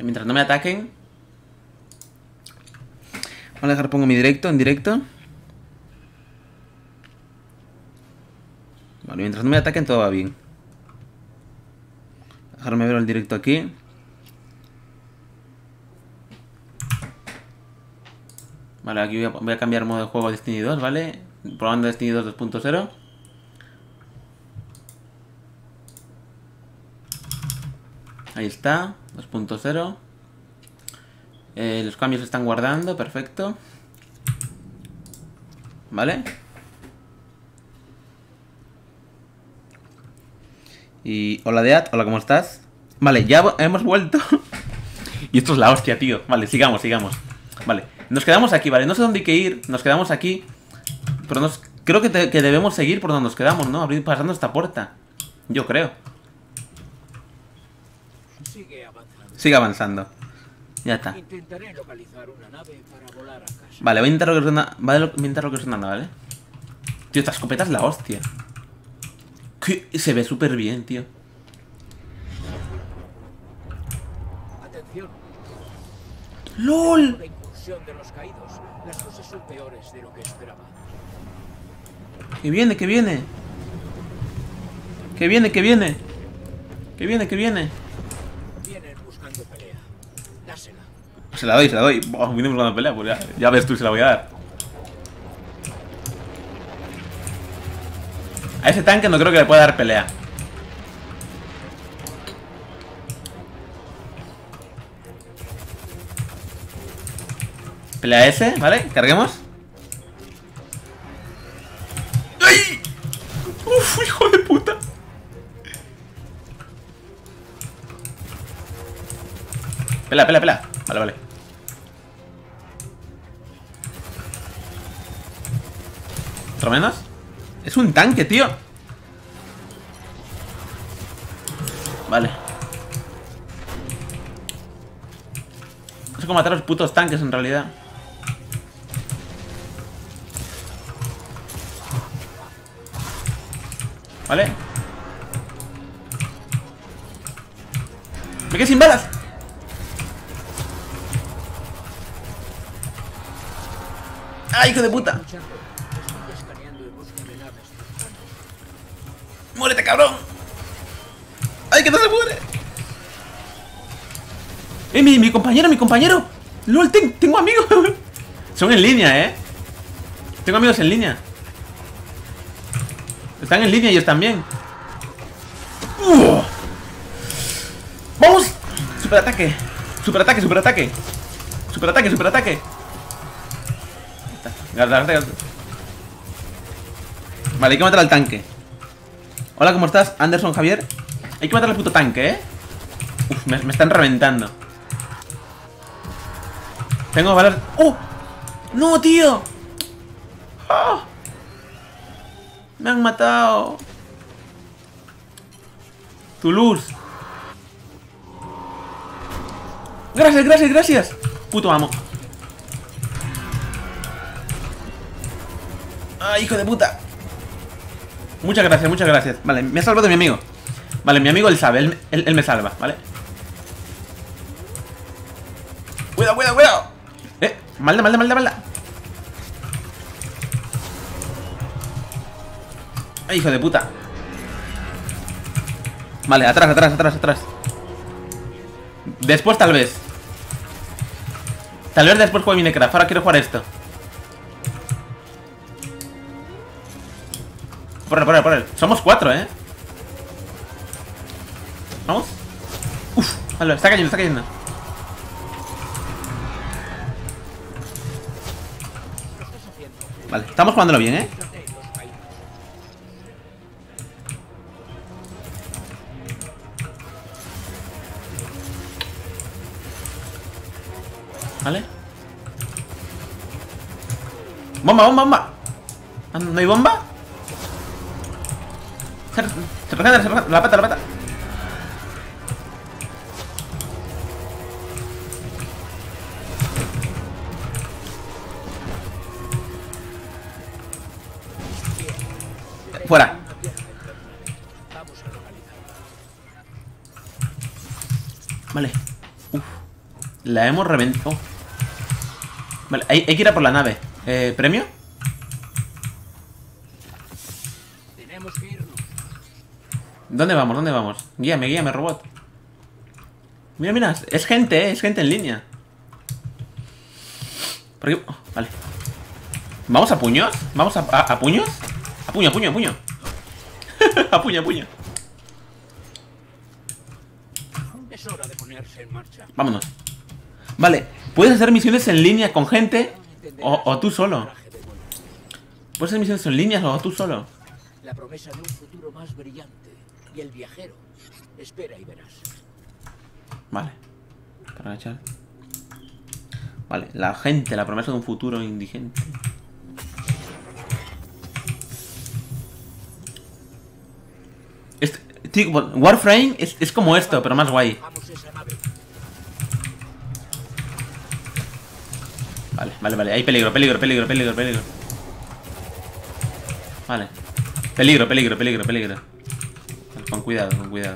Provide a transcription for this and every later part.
Mientras no me ataquen. Vamos a dejar, pongo mi directo en directo. Vale, mientras no me ataquen todo va bien. Dejarme ver el directo aquí. Vale, aquí voy a cambiar modo de juego a Destiny 2, ¿vale? Probando Destiny 2 2.0. Ahí está, 2.0. Los cambios se están guardando, perfecto. ¿Vale? Y hola Deat, hola, ¿cómo estás? Vale, ya hemos vuelto. Y esto es la hostia, tío. Vale, sigamos. Vale, nos quedamos aquí, vale, no sé dónde hay que ir. Nos quedamos aquí. Pero creo que debemos seguir por donde nos quedamos, ¿no? Abrir pasando esta puerta. Yo creo. Sigue avanzando. Ya está. Intentaré localizar una nave para volar a casa. Vale, voy a intentar localizar una nave, ¿vale? Tío, esta escopeta es la hostia. Se ve súper bien, tío. Atención. ¡LOL! Una incursión de los caídos. Las cosas son peores de lo que esperaba. Que viene. Que vienen buscando pelea. Dásela. Se la doy. Vienen buscando pelea, pues ya ves tú, se la voy a dar. A ese tanque no creo que le pueda dar pelea. Pelea ese, ¿vale? Carguemos. ¡Ay! ¡Uf, hijo de puta! Pelea. Vale. ¿Otro menos? Es un tanque, tío. Vale. No sé cómo matar a los putos tanques en realidad. Vale. Me quedé sin balas. ¡Ay, hijo de puta! ¡Muérete, cabrón! ¡Ay, que no se muere! Mi compañero! ¡Lol, tengo amigos! Son en línea, ¿eh? Tengo amigos en línea. Están en línea ellos también. ¡Vamos! Superataque. Vale, hay que matar al tanque. Hola, ¿cómo estás? Anderson Javier. Hay que matar al puto tanque, ¿eh? Uf, me están reventando. Tengo balas. ¡Oh! ¡No, tío! ¡Oh! Me han matado. Toulouse. Gracias. Puto amo. ¡Ay, hijo de puta! Muchas gracias. Vale, me ha salvado mi amigo. Vale, mi amigo él sabe, él me salva, ¿vale? Cuidado. Malda. Ay, hijo de puta. Vale, atrás. Después tal vez. Después juegue Minecraft. Ahora quiero jugar esto. Por él. Somos 4, ¿eh? Vamos. Uf, vale, está cayendo. Vale, estamos jugándolo bien, ¿eh? Vale. Bomba. Ah, ¿no hay bomba? Se regenera. La pata. Fuera. Vale. La hemos reventado. Oh. Vale, hay que ir a por la nave. ¿Premio? Tenemos que irnos. ¿Dónde vamos? ¿Dónde vamos? Guíame, robot. Mira, mira, es gente en línea. Por aquí. Oh, vale. ¿Vamos a puños? ¿Vamos a puños? A puño. A puño. Es hora de ponerse en marcha. Vámonos. Vale, puedes hacer misiones en línea con gente o tú solo. Puedes hacer misiones en línea o tú solo. La promesa de un futuro más brillante. Y el viajero. Espera y verás. Vale. Para agachar. Vale, la gente, la promesa de un futuro indigente. Tío, Warframe es como esto, pero más guay. Vale. Hay peligro. Vale. Peligro. Vale, con cuidado.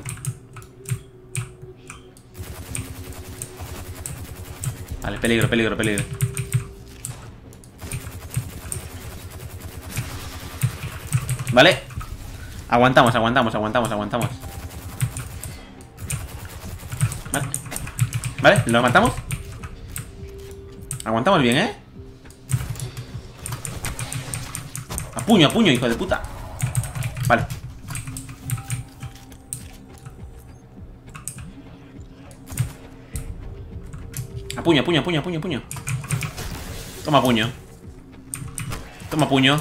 Vale, peligro. Vale. Aguantamos. Vale, ¿lo matamos? Aguantamos bien, ¿eh? A puño, hijo de puta. Vale. A puño. Toma puño.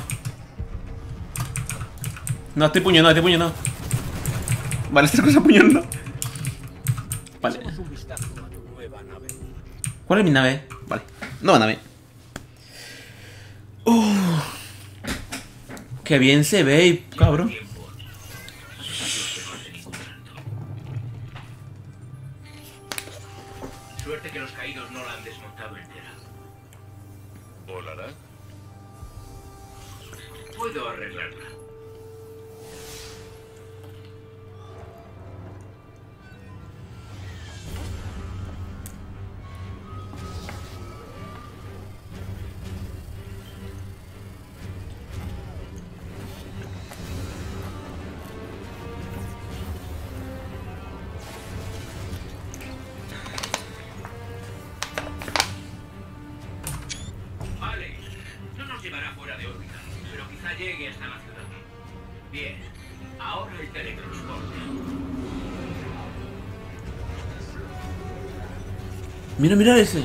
No, estoy puño no. Vale, esta cosa puño no. Vale. ¿Cuál es mi nave? Vale. Nueva nave. Qué bien se ve, cabrón. Suerte que los caídos no la han desmontado entera. ¿Volará? Puedo arreglarla. Llevará fuera de órbita, pero quizá llegue hasta la ciudad. Bien, ahora el teletransporte. Mira ese.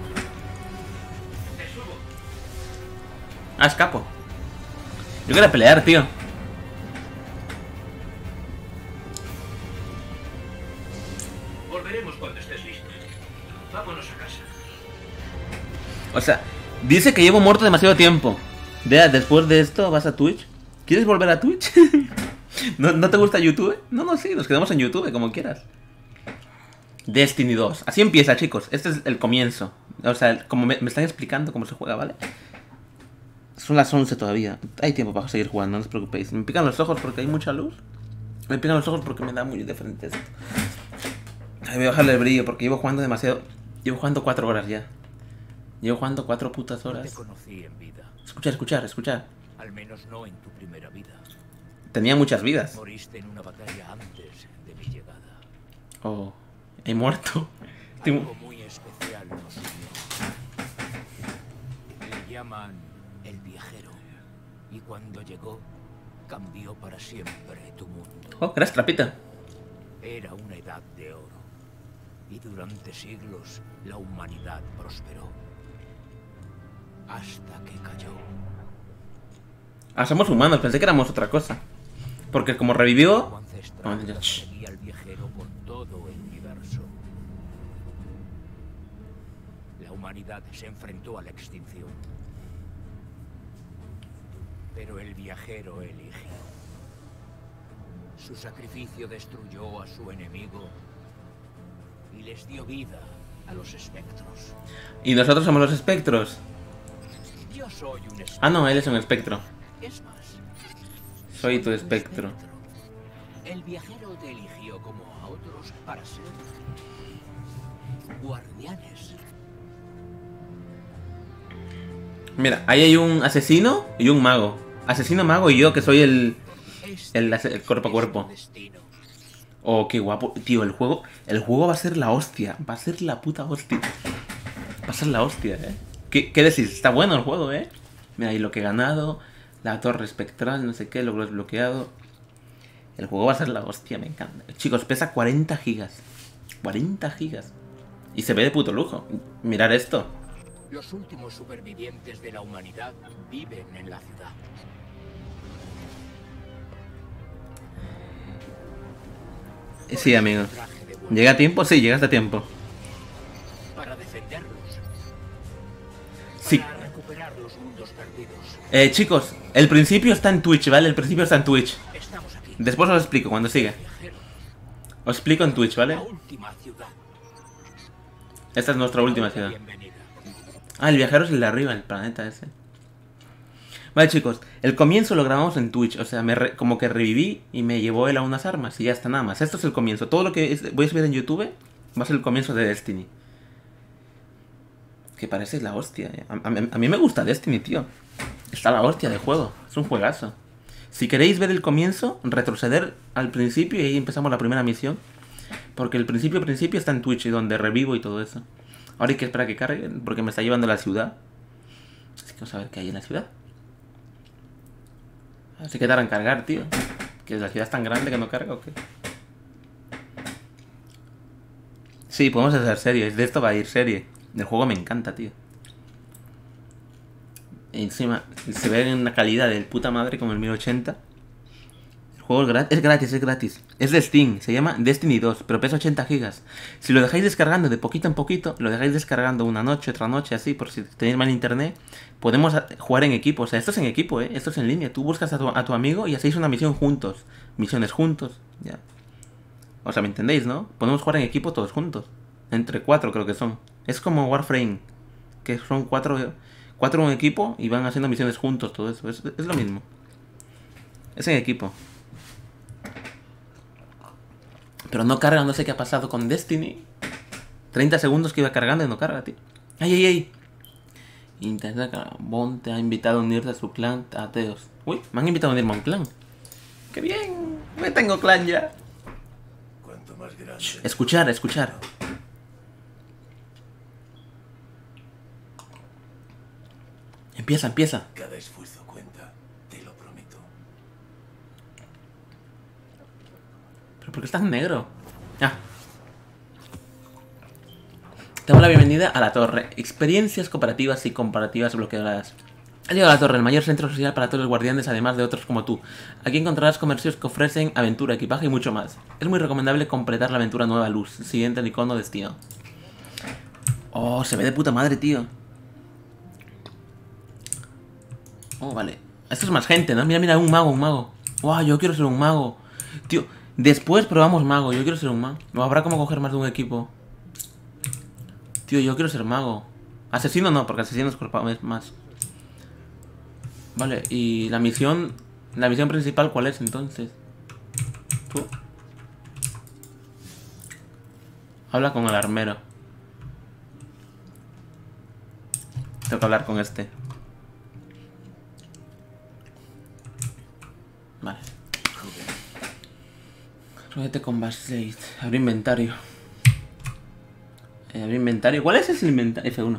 Te subo. Ah, escapo. Yo quería pelear, tío. Volveremos cuando estés listo. Vámonos a casa. O sea, dice que llevo muerto demasiado tiempo. Vea, después de esto vas a Twitch. ¿Quieres volver a Twitch? ¿No te gusta YouTube? No, sí, nos quedamos en YouTube, como quieras. Destiny 2. Así empieza, chicos. Este es el comienzo. O sea, como me están explicando cómo se juega, ¿vale? Son las 11 todavía. Hay tiempo para seguir jugando, no os preocupéis. Me pican los ojos porque hay mucha luz. Me pican los ojos porque me da muy de frente esto. Ay, voy a bajarle el brillo porque llevo jugando demasiado. Llevo jugando 4 horas ya. Llevo jugando 4 putas horas. Te conocí en vida. Escuchar. Al menos no en tu primera vida. Tenía muchas vidas. Moriste en una batalla antes de mi llegada. Oh, he muerto. Algo muy especial nos unió. Le llaman el viajero. Y cuando llegó, cambió para siempre tu mundo. Oh, gracias, trapita. Era una edad de oro. Y durante siglos la humanidad prosperó. Hasta que cayó. Ah, somos humanos, pensé que éramos otra cosa. Porque como revivió... Tu ancestral perseguía al viajero por todo el universo. La humanidad se enfrentó a la extinción. Pero el viajero eligió. Su sacrificio destruyó a su enemigo y les dio vida a los espectros. Y nosotros somos los espectros. Yo soy un espectro. Ah, no, él es un espectro. Es más, Soy tu un espectro. El viajero te eligió como a otros para ser Guardianes. Mira, ahí hay un asesino y un mago. Asesino, mago y yo, que soy el cuerpo a cuerpo. Oh, qué guapo. Tío, el juego va a ser la hostia. Va a ser la puta hostia. Va a ser la hostia, ¿Qué decís? Está bueno el juego, Mira, ahí lo que he ganado. La torre espectral, no sé qué, logro desbloqueado. El juego va a ser la hostia, me encanta. Chicos, pesa 40 gigas. 40 gigas. Y se ve de puto lujo. Mirad esto. Los últimos supervivientes de la humanidad viven en la ciudad. Sí, amigo. ¿Llega a tiempo? Sí, llegaste a tiempo. Para defenderlos. Sí. Para recuperar los mundos perdidos. Chicos, el principio está en Twitch, ¿vale? El principio está en Twitch. Estamos aquí. Después os lo explico cuando siga. Os explico en Twitch, ¿vale? La última ciudad. Esta es nuestra última ciudad. Bienvenida. Ah, el viajero es el de arriba, el planeta ese. Vale, chicos, el comienzo lo grabamos en Twitch. O sea, como que reviví y me llevó él a unas armas y ya está, nada más. Esto es el comienzo. Todo lo que voy a subir en YouTube va a ser el comienzo de Destiny. Que parece la hostia, A mí me gusta Destiny, tío. Está la hostia de juego. Es un juegazo. Si queréis ver el comienzo, retroceder al principio y ahí empezamos la primera misión. Porque el principio está en Twitch y donde revivo y todo eso. Ahora hay que esperar a que cargue porque me está llevando a la ciudad. Así que vamos a ver qué hay en la ciudad. Así que tarda en cargar, tío. Que la ciudad es tan grande que no carga o qué. Sí, podemos hacer series. De esto va a ir serie. El juego me encanta, tío. Encima, se ve en una calidad del puta madre como el 1080. El juego es gratis. Es de Steam, se llama Destiny 2, pero pesa 80 gigas. Si lo dejáis descargando de poquito en poquito, lo dejáis descargando una noche, otra noche, así, por si tenéis mal internet, podemos jugar en equipo. O sea, esto es en equipo, esto es en línea. Tú buscas a tu amigo y hacéis una misión juntos. Misiones juntos, ya. O sea, ¿me entendéis, no? Podemos jugar en equipo todos juntos. Entre 4 creo que son. Es como Warframe, que son 4 en un equipo y van haciendo misiones juntos, todo eso. Es lo mismo. Es en equipo. Pero no carga, no sé qué ha pasado con Destiny. 30 segundos que iba cargando y no carga, tío. ¡Ay! Intenta cargar. Bon te ha invitado a unirte a su clan ateos. Uy, me han invitado a unirme a un clan. ¡Qué bien! Me tengo clan ya. Cuanto más grande, Escuchar. Empieza. cada esfuerzo cuenta, te lo prometo. ¿Pero por qué estás negro? Te damos la bienvenida a la torre. Experiencias cooperativas y comparativas bloqueadas. Ha llegado a la torre, el mayor centro social para todos los guardianes, además de otros como tú. Aquí encontrarás comercios que ofrecen aventura, equipaje y mucho más. Es muy recomendable completar la aventura Nueva Luz. Siguiente el icono destino. Oh, se ve de puta madre, tío. Oh, vale. Esto es más gente, ¿no? Mira, un mago. Wow, yo quiero ser un mago. Tío, después probamos mago. Yo quiero ser un mago. ¿O habrá como coger más de un equipo? Tío, yo quiero ser mago. Asesino no, porque asesino es más. Vale, y la misión principal, ¿cuál es entonces? ¿Tú? Habla con el armero. Tengo que hablar con este. Vale. Ródete con Baslade. Abre inventario. Abre inventario. ¿Cuál es ese inventario? F1.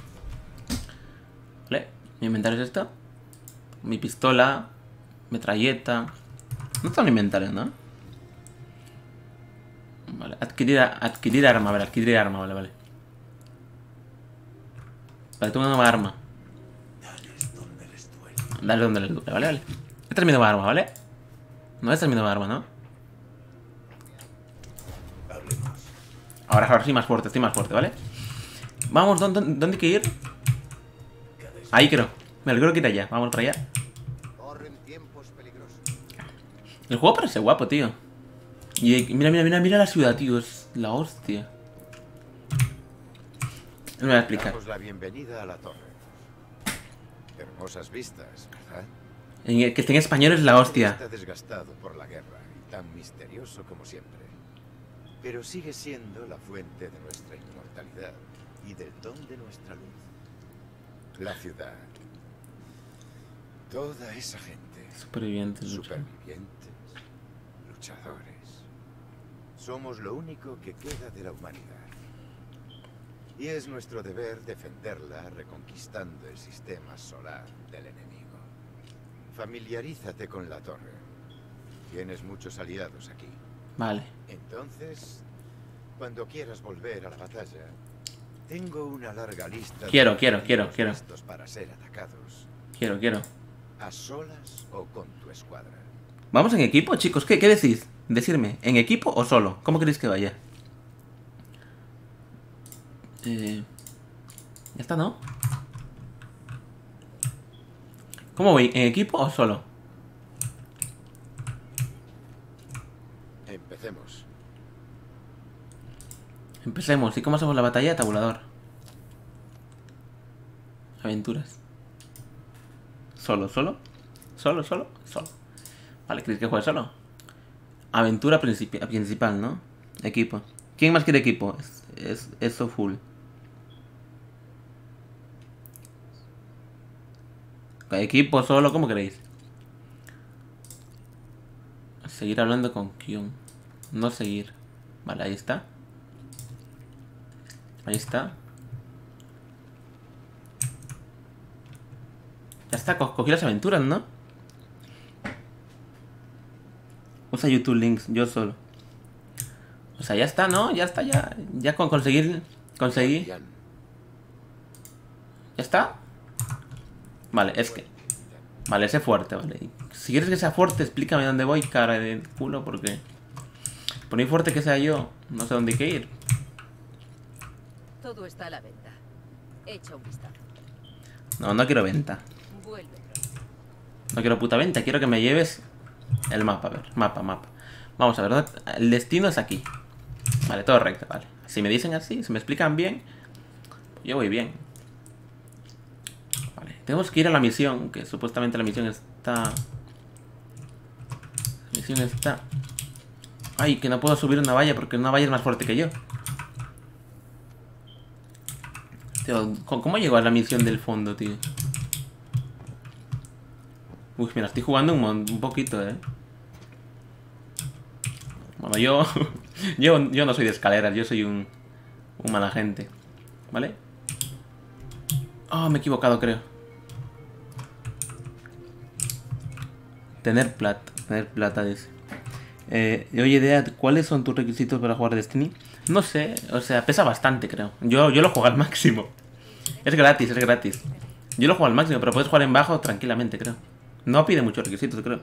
Vale. Mi inventario es esto. Mi pistola. Metralleta. No está en inventario, ¿no? Vale. Adquirir arma. Vale, adquirir arma. Vale. Vale, tengo una nueva arma. Dale donde les duele. Vale. Esta es mi nueva arma, ¿vale? No, esta es mi nueva arma, ¿no? Ahora sí, estoy más fuerte, ¿vale? Vamos, ¿dónde hay que ir? Ahí creo. Me lo creo que ir allá. Vamos para allá. El juego parece guapo, tío. Y mira la ciudad, tío. Es la hostia. No me voy a explicar. Damos la bienvenida a la torre. Hermosas vistas, ¿verdad? Que esté en español es la hostia. Está desgastado por la guerra y tan misterioso como siempre. pero sigue siendo la fuente de nuestra inmortalidad y del don de nuestra luz. La ciudad. Toda esa gente. Supervivientes. Supervivientes. Luchadores. Somos lo único que queda de la humanidad. Y es nuestro deber defenderla reconquistando el sistema solar del enemigo. Familiarízate con la torre. Tienes muchos aliados aquí. Vale. Entonces, cuando quieras volver a la batalla, tengo una larga lista Quiero. listos para ser atacados. Quiero. A solas o con tu escuadra. ¿Vamos en equipo, chicos? ¿Qué decís? Decirme, ¿en equipo o solo? ¿Cómo queréis que vaya? Ya está, ¿no? ¿Cómo voy? ¿En equipo o solo? Empecemos. ¿Y cómo hacemos la batalla? Tabulador. Aventuras. Solo. Vale, ¿queréis que juegue solo? Aventura principal, ¿no? Equipo. ¿Quién más quiere equipo? Es eso full. Equipo solo, ¿cómo queréis? Seguir hablando con Kyun. No seguir. Vale, ahí está. Ahí está. Ya está, cogí las aventuras, ¿no? Usa YouTube Links, yo solo. O sea, ya está, ¿no? Ya está, ya con conseguir. Conseguí. ¿Ya está? Vale, es que... Vale, ese fuerte, vale. Si quieres que sea fuerte, explícame dónde voy, cara de culo, porque... Por muy fuerte que sea yo, no sé dónde hay que ir. Todo está a la venta. Echa un vistazo. No quiero venta. Vuelve. No quiero puta venta, quiero que me lleves el mapa, a ver. Mapa. Vamos a ver, ¿dónde? El destino es aquí. Vale, todo recto, vale. Si me dicen así, si me explican bien, yo voy bien. Vale, tenemos que ir a la misión, que supuestamente la misión está... La misión está... Ay, que no puedo subir una valla porque una valla es más fuerte que yo. Tío, ¿cómo llego a la misión del fondo, tío? Uy, mira, estoy jugando un poquito, Bueno, yo no soy de escaleras, yo soy un mala gente. ¿Vale? Oh, me he equivocado, creo. Tener plata, dice. Oye, Dead, ¿cuáles son tus requisitos para jugar Destiny? No sé, o sea, pesa bastante, creo. Yo lo juego al máximo. Es gratis. Yo lo juego al máximo, pero puedes jugar en bajo tranquilamente, creo. No pide muchos requisitos, creo.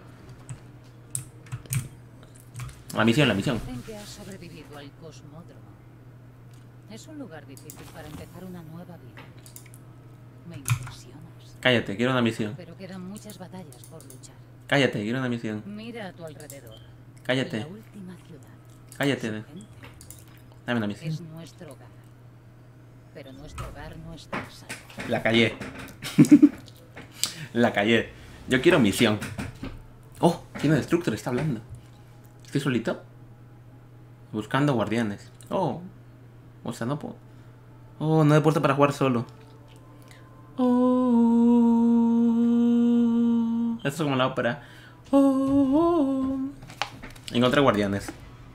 La misión. Dicen que has sobrevivido al Cosmódromo. Es un lugar difícil para empezar una nueva vida. Me impresionas. Cállate, quiero una misión. Pero quedan muchas batallas por luchar. Cállate, quiero una misión. Mira a tu alrededor. Cállate. La última ciudad. Cállate. Dame una misión. Es nuestro hogar. Pero nuestro hogar no está salvo. La callé. La callé. Yo quiero misión. Oh, tiene Destructor, está hablando. ¿Estoy solito? Buscando guardianes. Oh. O sea, no puedo. Oh, no he puesto para jugar solo. Oh. Esto es como la ópera. Oh. Encontré guardianes.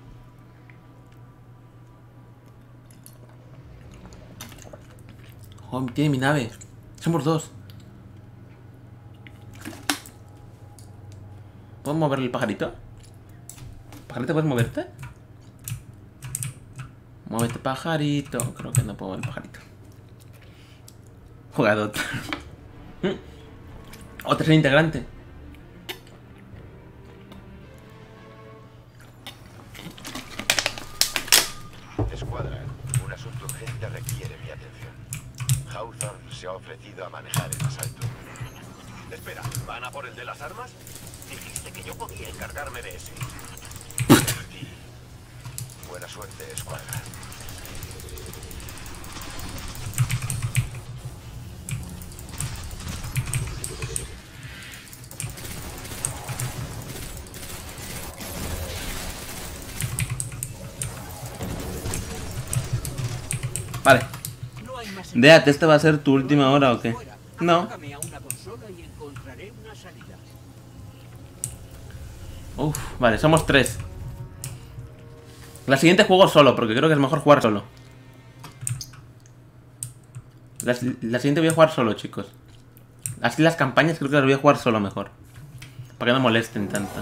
Oh, tiene mi nave. Somos dos. ¿Puedo mover el pajarito? ¿Pajarito puedes moverte? Muévete, pajarito. Creo que no puedo mover el pajarito. Jugador. Otro integrante. Escuadra, un asunto urgente requiere mi atención. Hawthorne se ha ofrecido a manejar el asalto. Espera, ¿van a por el de las armas? Dijiste que yo podía encargarme de ese. Buena suerte, escuadra. Vale. Deat, ¿esta va a ser tu última hora o qué? No. Uf, vale, somos 3. La siguiente juego solo, porque creo que es mejor jugar solo. La siguiente voy a jugar solo, chicos. Así las campañas creo que las voy a jugar solo mejor. Para que no molesten tanto.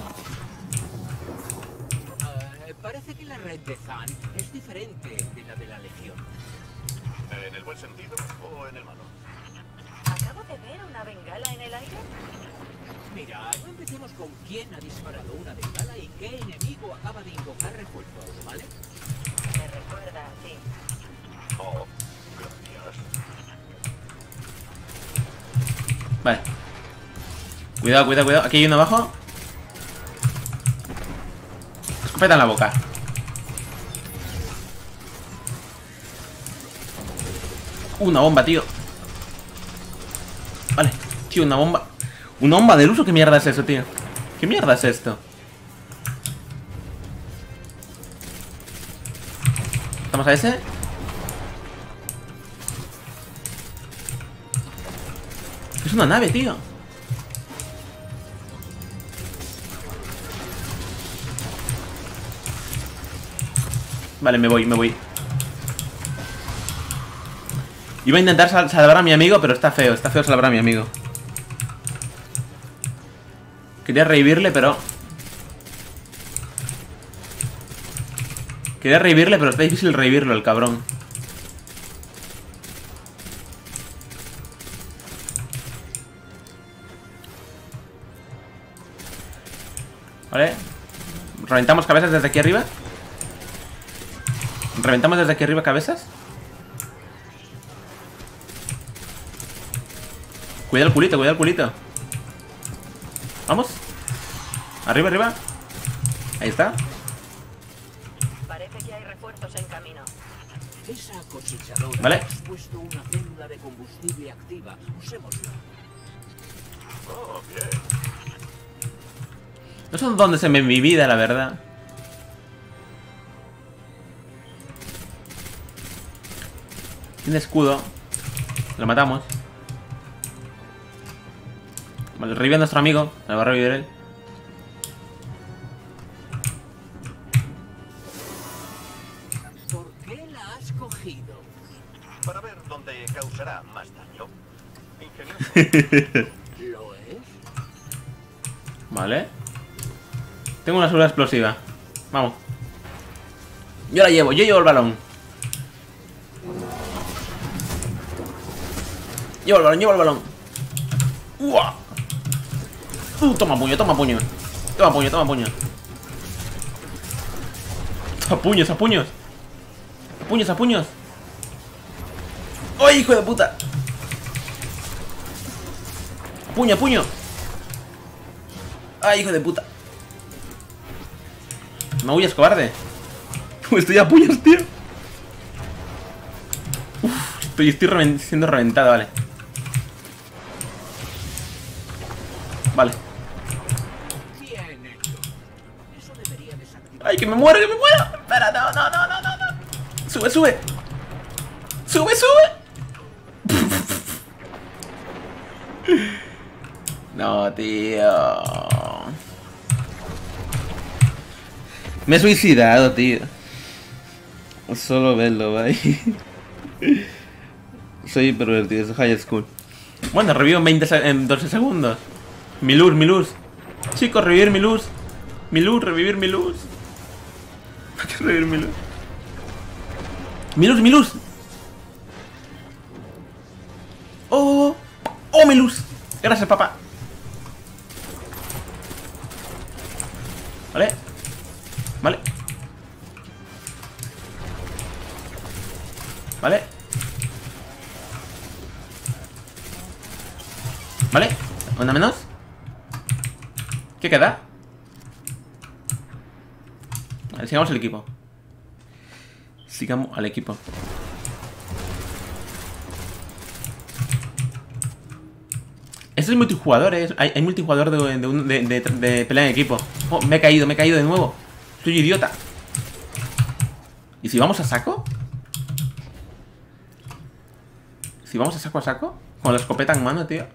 Parece que la red de Zan es diferente de la de la Legión. ¿En el buen sentido o en el malo? Acabo de ver una bengala en el aire. Mira, no empecemos con quién ha disparado una bengala y qué enemigo acaba de invocar refuerzos, ¿vale? Me recuerda a ti. Oh, gracias. Vale. Cuidado, cuidado, cuidado. Aquí hay uno abajo. Escopeta en la boca. Una bomba, tío. Vale, tío, una bomba. ¿Una bomba del uso? ¿Qué mierda es eso, tío? ¿Qué mierda es esto? ¿Estamos a ese? Es una nave, tío. Vale, me voy, me voy. Iba a intentar salvar a mi amigo, pero está feo salvar a mi amigo. Quería revivirle, pero... está difícil revivirlo, el cabrón. Vale. Reventamos cabezas desde aquí arriba. Reventamos desde aquí arriba cabezas. Cuidado el culito, cuidado el culito. Vamos. Arriba, arriba. Ahí está. Parece que hay refuerzos en camino. Esa cosechadora Vale. ha puesto una célula de combustible activa. Usémosla. Oh, bien. No sé dónde se me mi vida, la verdad. Tiene escudo. Lo matamos. Vale, revive a nuestro amigo. Me va a revivir él. ¿Por qué la has cogido? Para ver dónde causará más daño. Ingenioso. ¿Lo es? Vale. Tengo una célula explosiva. Vamos. Yo la llevo, yo llevo el balón. Llevo el balón, llevo el balón. ¡Uah! Toma puño, toma puño. Toma puño, toma puño. A puños, a puños. A puños, a puños. ¡Ay, hijo de puta! A puño, a puño. ¡Ay, hijo de puta! No huyas, cobarde. Estoy a puños, tío. Uf, estoy siendo reventado, vale. Vale. Bien hecho. Eso debería desactivar. ¡Ay, que me muero, que me muero! Espera, no, no, no, no, no, no. Sube, sube. Sube, sube. No, tío. Me he suicidado, tío. Solo verlo, bye. Soy pervertido, soy high school. Bueno, revivo en 12 segundos. Mi luz, mi luz. Chicos, revivir mi luz. Mi luz, revivir mi luz. ¿Para qué revivir mi luz? Mi luz, mi luz. Oh, oh, mi luz. Gracias, papá. Vale. Vale. Vale. Vale. ¿Una menos? ¿Qué queda? Vale, sigamos el equipo. Sigamos al equipo. Este es multijugador, ¿eh? Hay multijugador de pelea en equipo. Oh, me he caído de nuevo. Soy idiota. ¿Y si vamos a saco? Si vamos a saco, con la escopeta en mano, tío.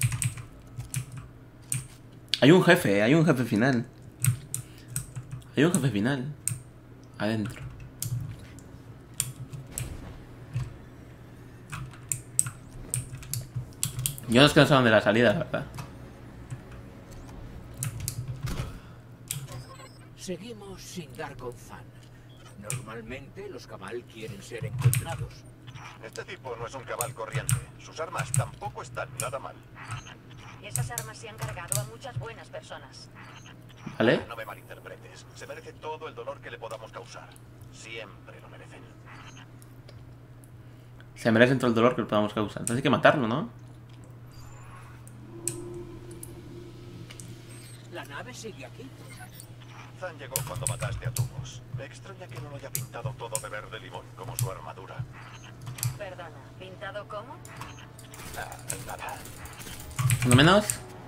Hay un jefe final. Hay un jefe final. Adentro. Yo no es que no sé dónde la salida, la verdad. Seguimos sin dar con Zan. Normalmente los cabal quieren ser encontrados. Este tipo no es un cabal corriente. Sus armas tampoco están nada mal. Esas armas se han cargado a muchas buenas personas. ¿Vale? No me malinterpretes. Se merece todo el dolor que le podamos causar. Siempre lo merecen. Se merecen todo el dolor que le podamos causar. Entonces hay que matarlo, ¿no? ¿La nave sigue aquí? Zan llegó cuando mataste a Tubos. Me extraña que no lo haya pintado todo de verde limón, como su armadura. Perdona, ¿pintado cómo? Ah, nada. Uno menos.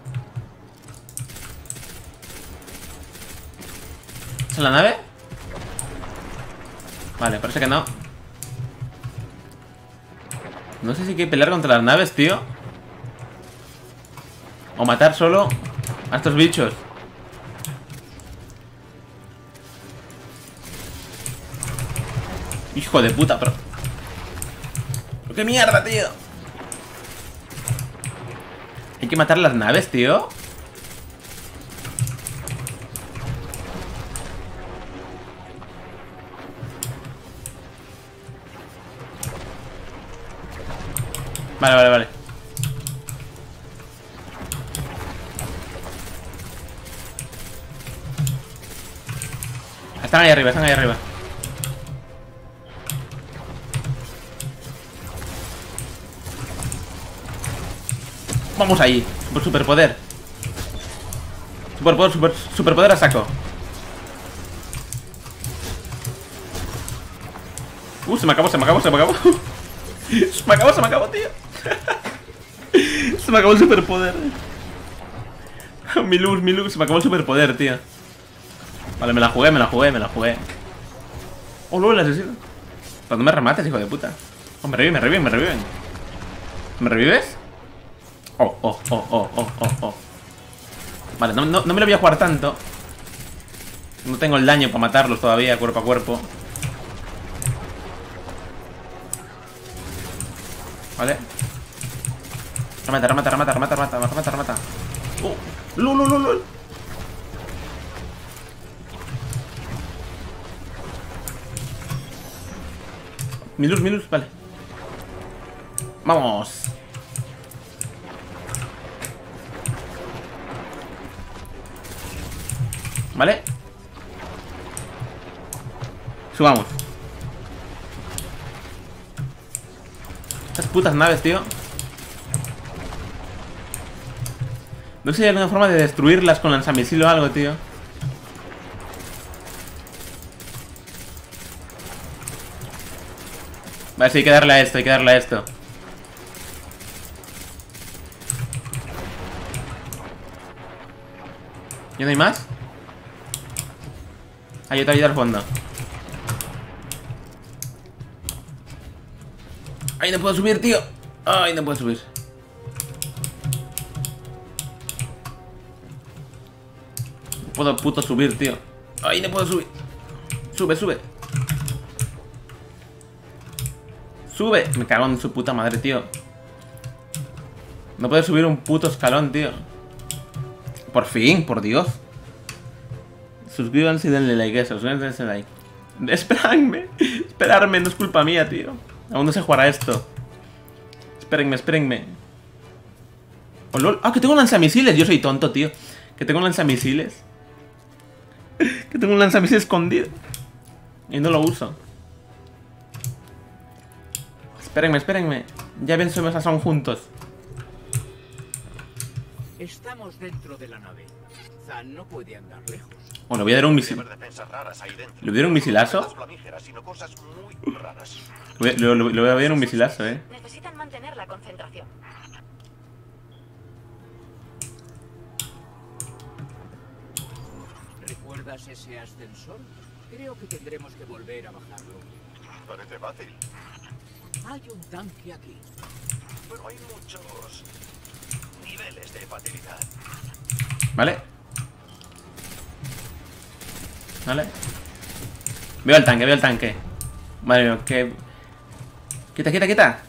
¿Es en la nave? Vale, parece que no. No sé si hay que pelear contra las naves, tío. O matar solo a estos bichos. Hijo de puta, pero qué mierda, tío. Hay que matar las naves, tío. Vale. Están ahí arriba, Vamos ahí, superpoder. Superpoder a saco. Se me acabó. Se me acabó, tío. Se me acabó el superpoder. Mi luz, se me acabó el superpoder, tío. Vale, me la jugué. Oh, lol, el asesino. Pero no me remates, hijo de puta. Oh, me reviven. ¿Me revives? Oh. Vale, no me lo voy a jugar tanto. No tengo el daño para matarlos todavía, cuerpo a cuerpo. Vale. Remata. Lol. Mi luz, vale. Vamos. ¿Vale? Subamos. Estas putas naves, tío. No sé si hay alguna forma de destruirlas con lanzamisil o algo, tío. Vale, sí, hay que darle a esto, ¿Y no hay más? Hay otra vida al fondo. ¡Ay, no puedo subir, tío! ¡Ay, no puedo subir! No puedo puto subir, tío. ¡Ay, no puedo subir! ¡Sube! Me cago en su puta madre, tío. No puedo subir un puto escalón, tío. Por fin, por Dios. Suscríbanse y denle like, eso. Suscríbanse y denle like. Esperarme, no es culpa mía, tío. Aún no sé jugar a esto. Espérenme. Oh, lol. Ah, que tengo un lanzamisiles. Yo soy tonto, tío. Que tengo un lanzamisiles. Que tengo un lanzamisiles escondido. Y no lo uso. Espérenme. Ya vencemos a Son juntos. Estamos dentro de la nave. Zan no puede andar lejos. Bueno, voy a dar un misil. ¿Le voy a dar un misilazo? Le voy a dar un misilazo, Necesitan mantener la concentración. ¿Recuerdas ese ascensor? Creo que tendremos que volver a bajarlo. Parece fácil. Hay un tanque aquí. pero hay muchos niveles de facilidad. Vale. Vale. Veo el tanque, veo el tanque. Madre mía, que... Quita, quita, quita.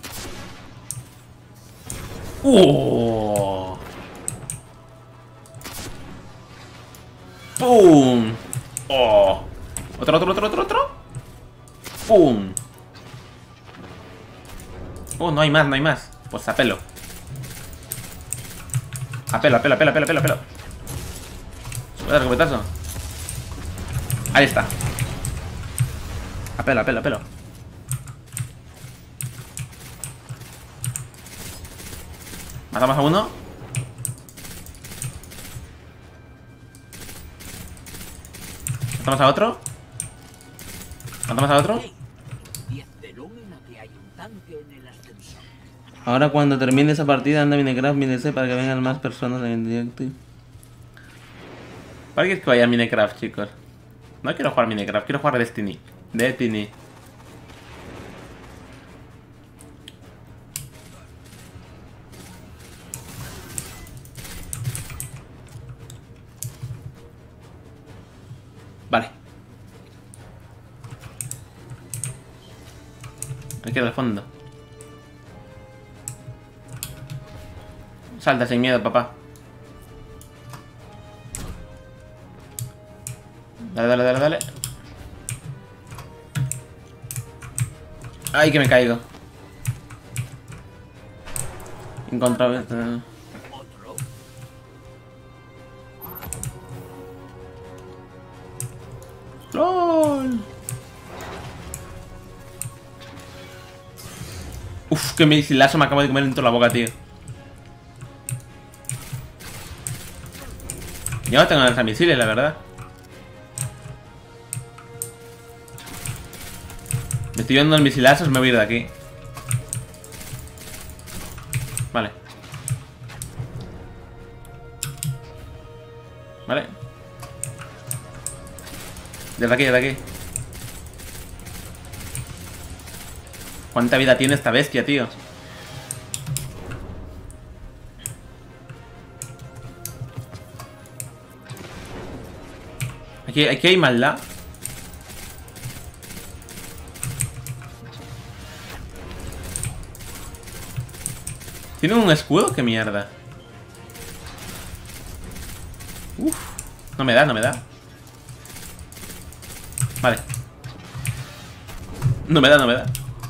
¡Pum! ¡Oh! Otro. ¡Pum! Oh, no hay más, no hay más. Pues apelo. Apelo. Voy a dar copetazo. Ahí está. Apelo. Matamos a uno. Matamos a otro. Ahora cuando termine esa partida anda Minecraft, mínese para que vengan más personas en directo. ¿Para qué es que vaya a Minecraft, chicos? No quiero jugar Minecraft, quiero jugar Destiny. Vale. Aquí al fondo. Salta sin miedo, papá. Dale. Ay, que me caigo. Encontrado. ¡Lol! Uf, qué misilazo me acabo de comer dentro de la boca, tío. Yo no tengo lanzamisiles, la verdad. Me estoy dando el misilazos, me voy a ir de aquí. Vale. Desde aquí. ¿Cuánta vida tiene esta bestia, tío? Aquí hay maldad. ¿Tiene un escudo? ¡Qué mierda! Uf. No me da. Vale. No me da. Vale,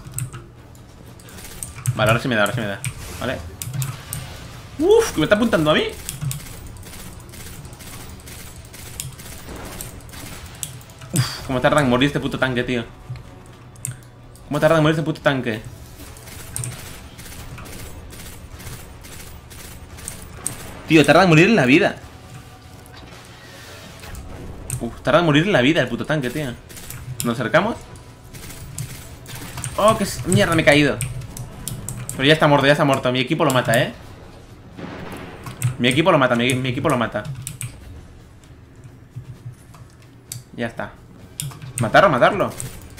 ahora sí me da. Vale. Uf, que me está apuntando a mí. Uf, cómo tarda en morir este puto tanque, tío. Tío, tarda en morir en la vida. Uf, tarda en morir en la vida el puto tanque, tío. ¿Nos acercamos? Oh, qué mierda, me he caído. Pero ya está muerto. Mi equipo lo mata, Mi equipo lo mata. Ya está. Matarlo.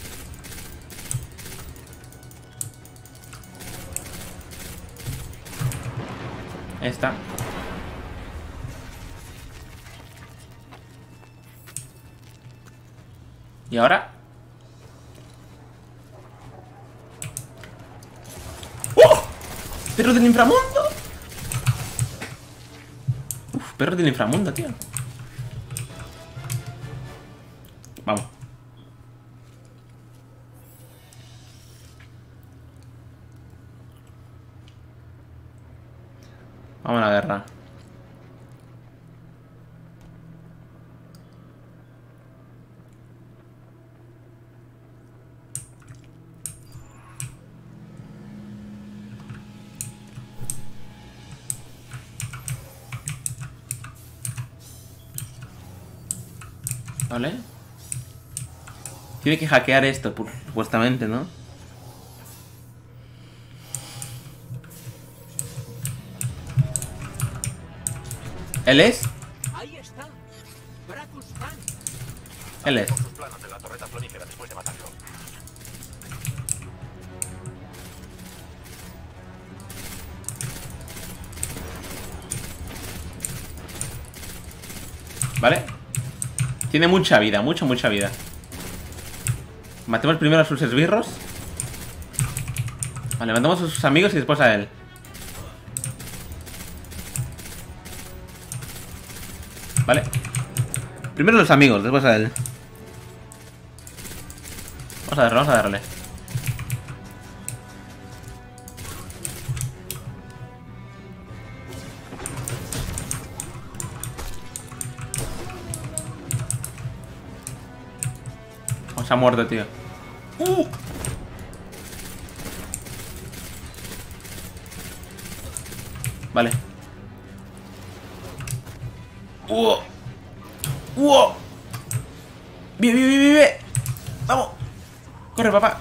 Ahí está. ¿Y ahora? ¡Oh! ¡Perros del inframundo! Uf, perros del inframundo, tío. Vamos. Vamos a la guerra. Vale. Tiene que hackear esto, supuestamente, ¿no? ¿Él es? Ahí está. Bracus Fan. Él es. Sus planos de la torreta florífera después de matarlo. ¿Vale? Tiene mucha vida, mucha vida. Matemos primero a sus esbirros. Vale, matamos a sus amigos y después a él. Vale. Primero los amigos, después a él. Vamos a darle, vamos a darle. Se ha muerto, tío. Vale. Vive. Vamos. Corre, papá.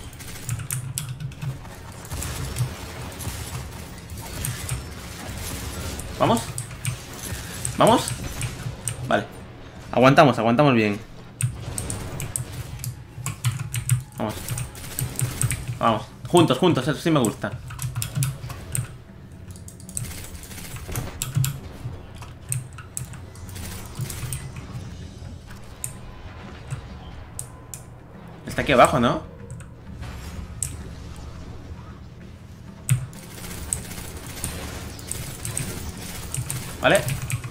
Vamos. Vamos. Vale. Aguantamos bien. Vamos. Juntos, eso sí me gusta. Está aquí abajo, ¿no? Vale.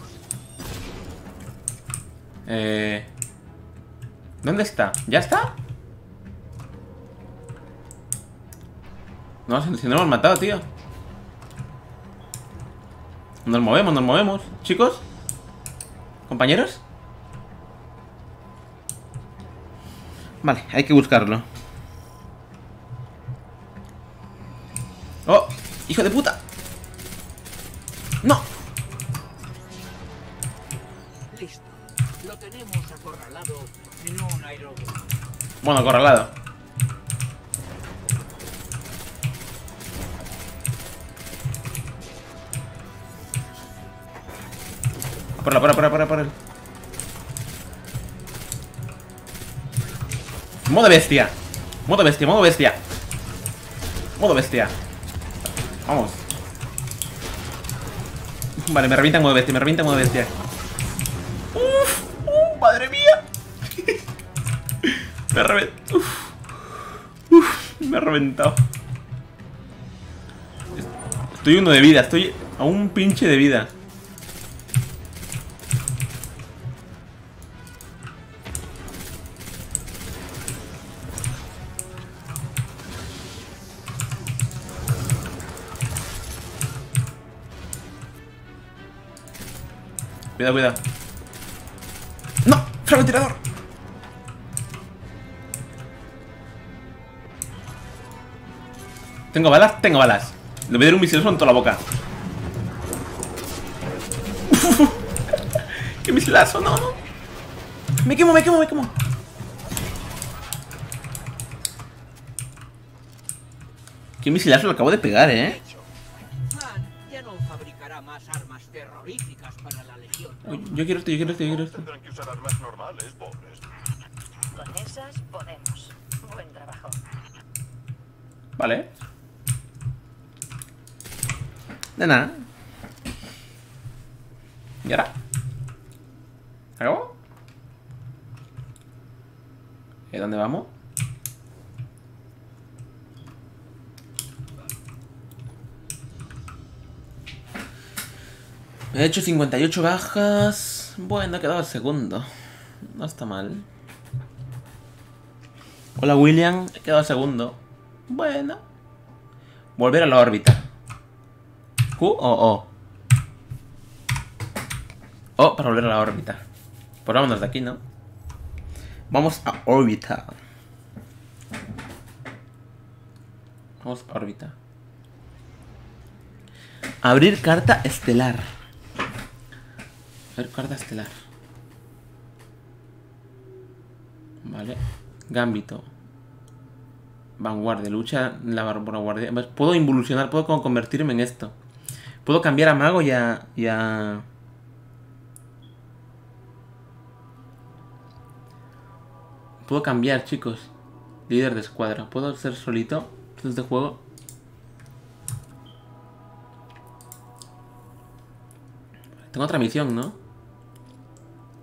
¿Dónde está? ¿Ya está? No, si no lo hemos matado, tío. Nos movemos. Chicos. ¿Compañeros? Vale, hay que buscarlo. ¡Oh! ¡Hijo de puta! ¡No! Listo. Lo tenemos acorralado en un aeródromo. Bueno, acorralado. Por él. Modo bestia. Modo bestia. Vamos. Vale, me revienta en modo bestia. Madre mía. Me ha reventado. Estoy uno de vida, estoy a un pinche de vida. Cuidado. ¡No! ¡Francotirador! Tengo balas. Le voy a dar un misilazo en toda la boca. ¡Qué misilazo! No. Me quemo. ¡Qué misilazo le acabo de pegar, eh! Ya no fabricará más armas terroríficas para la Legión. Uy, yo quiero esto. Tendrán que usar armas normales, pobres. Con esas podemos. Buen trabajo. Vale. De nada. ¿Y ahora? ¿Acabó? ¿Dónde vamos? He hecho 58 bajas. Bueno, he quedado el segundo. No está mal. Hola, William. He quedado el segundo. Bueno. Volver a la órbita. ¿Q o O? O para volver a la órbita. Pues vámonos de aquí, ¿no? Vamos a órbita. Abrir carta estelar. Carta estelar. Vale. Gambito. Vanguardia. Lucha la vanguardia. Puedo involucionar. Puedo como convertirme en esto. Puedo cambiar a mago y a... Puedo cambiar, chicos. Líder de escuadra. Puedo ser solito en este juego. Tengo otra misión, ¿no?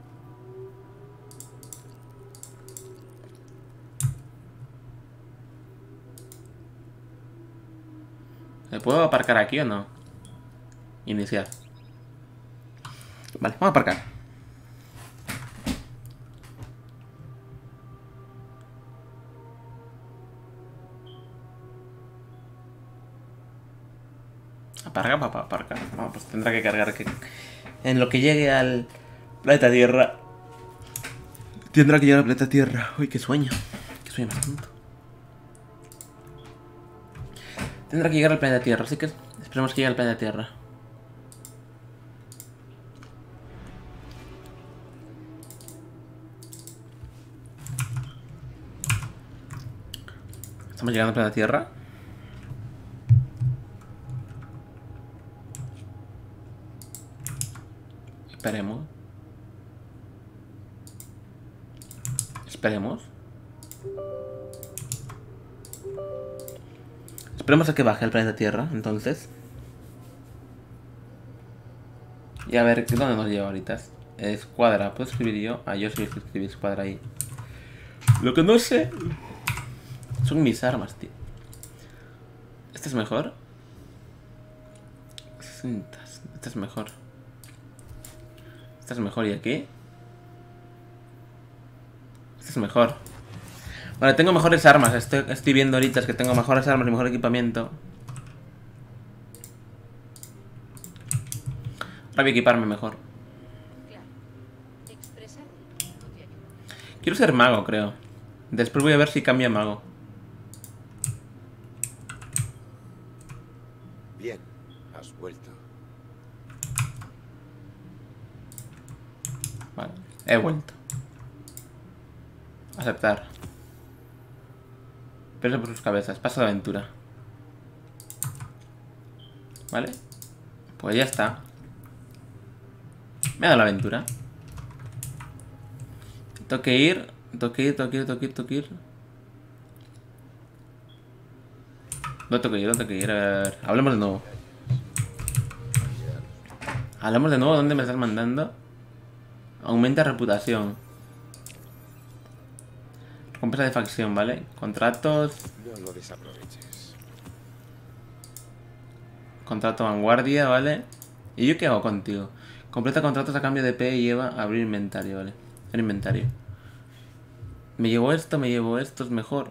¿Me puedo aparcar aquí o no? Iniciar. Vale, vamos a aparcar. Aparca, papá, aparca. Bueno, pues tendrá que cargar que... En lo que llegue al planeta Tierra. Tendrá que llegar al planeta Tierra. Uy, qué sueño. Qué sueño más tonto. Tendrá que llegar al planeta Tierra, así que esperemos que llegue al planeta Tierra. Estamos llegando al planeta Tierra. Esperemos. Esperemos. Esperemos a que baje el planeta Tierra, entonces. Y a ver, ¿dónde nos lleva ahorita? Escuadra, ¿puedo escribir yo? Ah, yo sí escribí escuadra ahí. Lo que no sé son mis armas, tío. ¿Este es mejor? 60. Este es mejor. Este es mejor, ¿y aquí? Este es mejor. Vale, tengo mejores armas. Estoy viendo ahorita que tengo mejores armas y mejor equipamiento. Ahora voy a equiparme mejor. Quiero ser mago, creo. Después voy a ver si cambia mago. Bien, has vuelto. Vale, he vuelto. Aceptar. Peso por sus cabezas. Paso de aventura. Vale. Pues ya está. Me ha dado la aventura. Tengo que ir. Tengo que ir. ¿Dónde tengo que ir? A ver. Hablemos de nuevo. Hablamos de nuevo. ¿Dónde me estás mandando? Aumenta reputación. Recompensa de facción, ¿vale? Contratos. No lo desaproveches. Contrato vanguardia, ¿vale? ¿Y yo qué hago contigo? Completa contratos a cambio de P y lleva a abrir inventario, ¿vale? El inventario. Me llevo esto, es mejor.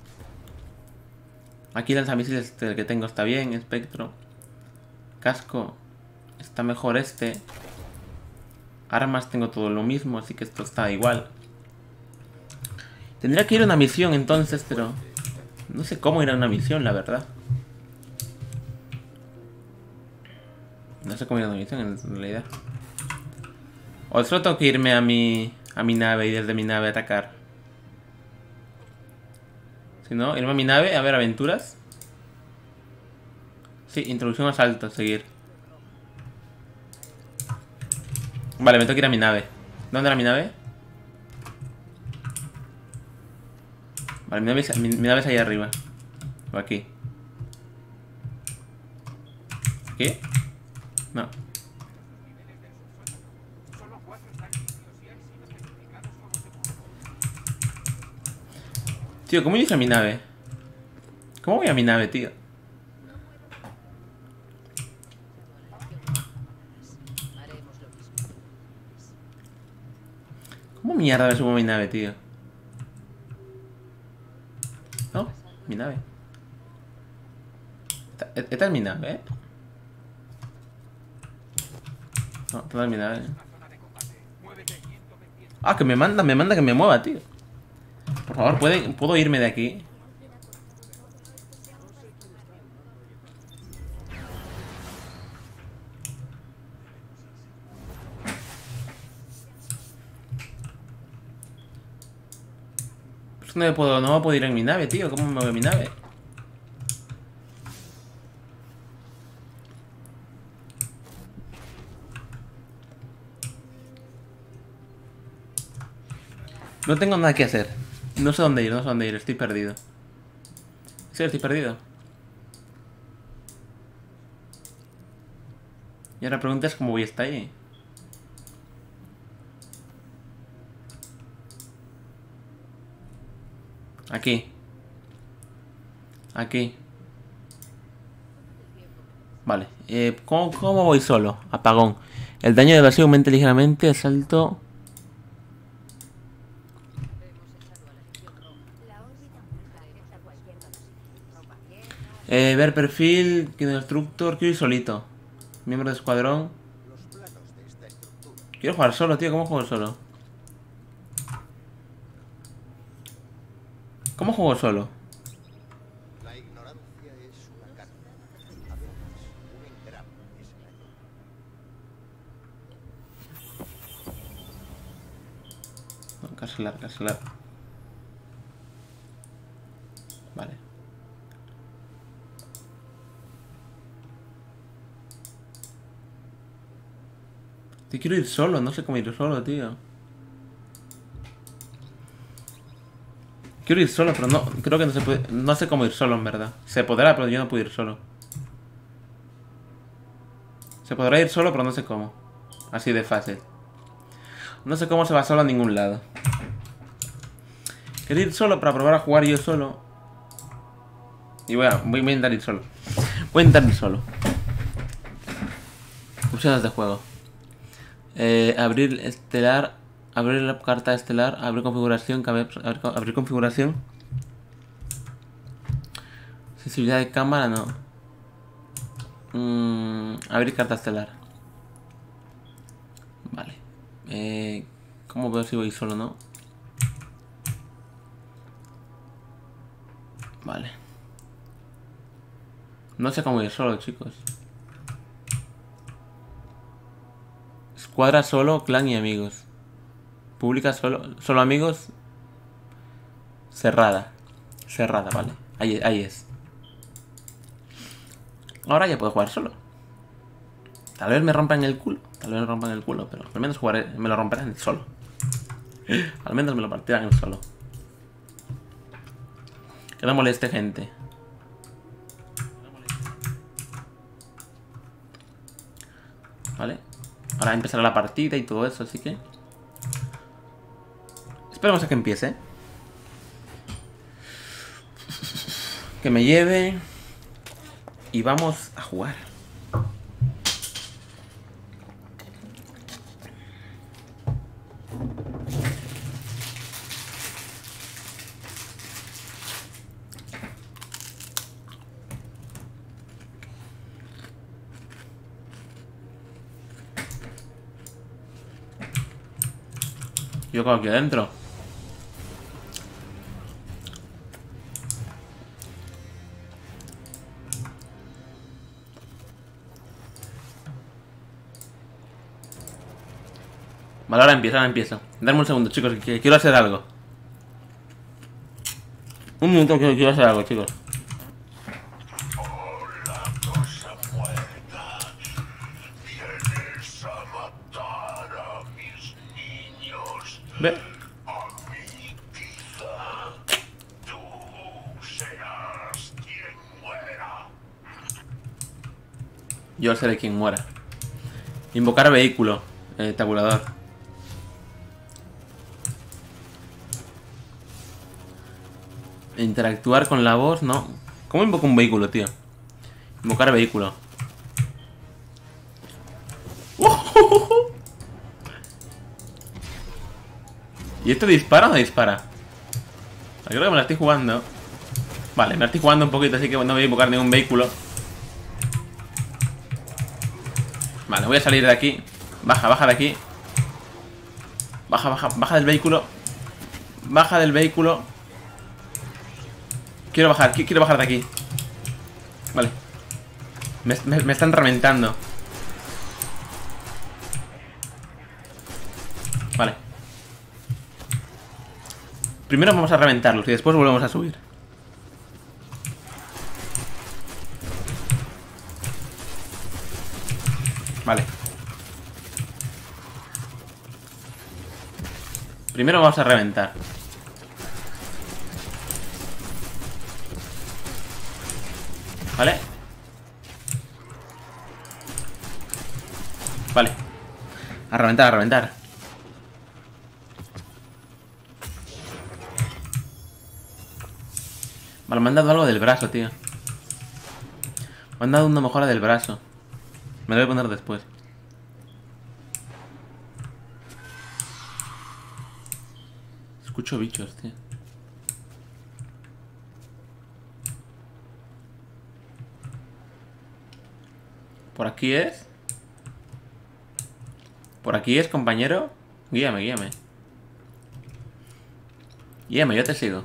Aquí lanzamisiles el que tengo está bien, espectro. Casco. Está mejor este. Armas tengo todo lo mismo, así que esto está igual. Tendría que ir a una misión entonces, pero... No sé cómo ir a una misión, la verdad. No sé cómo ir a una misión en realidad. O solo tengo que irme a mi nave y desde mi nave atacar. Si no, irme a mi nave, a ver aventuras. Sí, introducción a salto, seguir. Vale, me tengo que ir a mi nave. ¿Dónde era mi nave? Vale, mi nave es ahí arriba. O aquí. ¿Aquí? No. Tío, ¿cómo yo hice a mi nave? ¿Cómo voy a mi nave, tío? ¿Cómo mierda me subo a mi nave, tío? No, mi nave. Esta es mi nave, ¿eh? No, esta es mi nave. Ah, que me manda que me mueva, tío. Por favor, ¿puedo irme de aquí? Pues no me puedo ir en mi nave, tío. ¿Cómo me mueve mi nave? No tengo nada que hacer. No sé dónde ir, estoy perdido. Sí, estoy perdido. Y ahora preguntas cómo voy hasta ahí. Aquí. Aquí. Vale. ¿Cómo voy solo? Apagón. El daño de evasión aumenta ligeramente. Asalto. Ver perfil. Instructor. Quiero ir solito. Miembro de escuadrón. Quiero jugar solo, tío. ¿Cómo juego solo? ¿Cómo juego solo? La ignorancia es una carga. Además, un engrama es el año. No, cancelar. Vale. Te quiero ir solo, no sé cómo ir solo, tío. Quiero ir solo, pero no, creo que no se puede. No sé cómo ir solo, en verdad. Se podrá, pero yo no puedo ir solo. Se podrá ir solo, pero no sé cómo. Así de fácil. No sé cómo se va solo a ningún lado. Quiero ir solo para probar a jugar yo solo. Y voy a intentar ir solo. Voy a intentar ir solo. Opciones de juego. Abrir estelar. Abrir la carta estelar. Abrir configuración. Abrir configuración. Sensibilidad de cámara, no. Abrir carta estelar. Vale. ¿Cómo veo si voy solo, no? Vale. No sé cómo ir solo, chicos. Escuadra solo, clan y amigos. Pública solo amigos. Cerrada. Cerrada, vale. Ahí es. Ahora ya puedo jugar solo. Tal vez me rompan el culo. Pero al menos me lo romperán solo. Al menos me lo partirán el solo. Que no moleste gente. Vale. Ahora empezará la partida y todo eso, así que... Esperemos a que empiece. Que me lleve. Y vamos a jugar. Yo como aquí adentro. Vale, ahora empieza. Dame un segundo, chicos, que quiero hacer algo. Un minuto que quiero hacer algo, chicos. Hola, cosa muerta. Vienes a matar a mis niños. Ve. A mí quizá. Tú serás quien muera. Yo seré quien muera. Invocar vehículo. Tabulador. Interactuar con la voz, no. ¿Cómo invoco un vehículo, tío? Invocar vehículo. ¿Y esto dispara o no dispara? Creo que me la estoy jugando. Vale, me la estoy jugando un poquito, así que no voy a invocar ningún vehículo. Vale, voy a salir de aquí. Baja de aquí. Baja del vehículo. Baja del vehículo. Quiero bajar de aquí. Vale. Me están reventando. Vale. Primero vamos a reventarlos y después volvemos a subir. Vale. Primero vamos a reventar. ¿Vale? Vale. A reventar, a reventar. Vale, me han dado algo del brazo, tío. Me han dado una mejora del brazo. Me lo voy a poner después. Escucho bichos, tío. ¿Por aquí es? ¿Por aquí es, compañero? Guíame, guíame. Guíame, yo te sigo.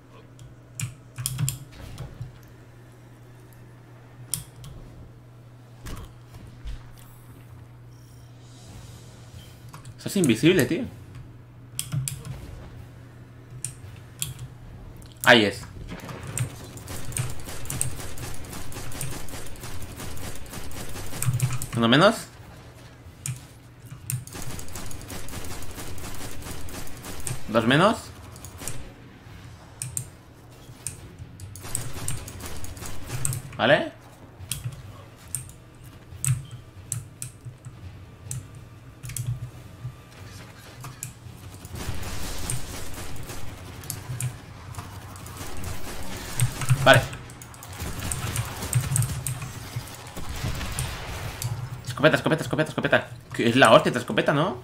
Eso es invisible, tío. Ahí es. Uno menos. Dos menos. ¿Vale? Vale. Escopeta, escopeta, escopeta, escopeta. Que es la hostia esta escopeta, ¿no?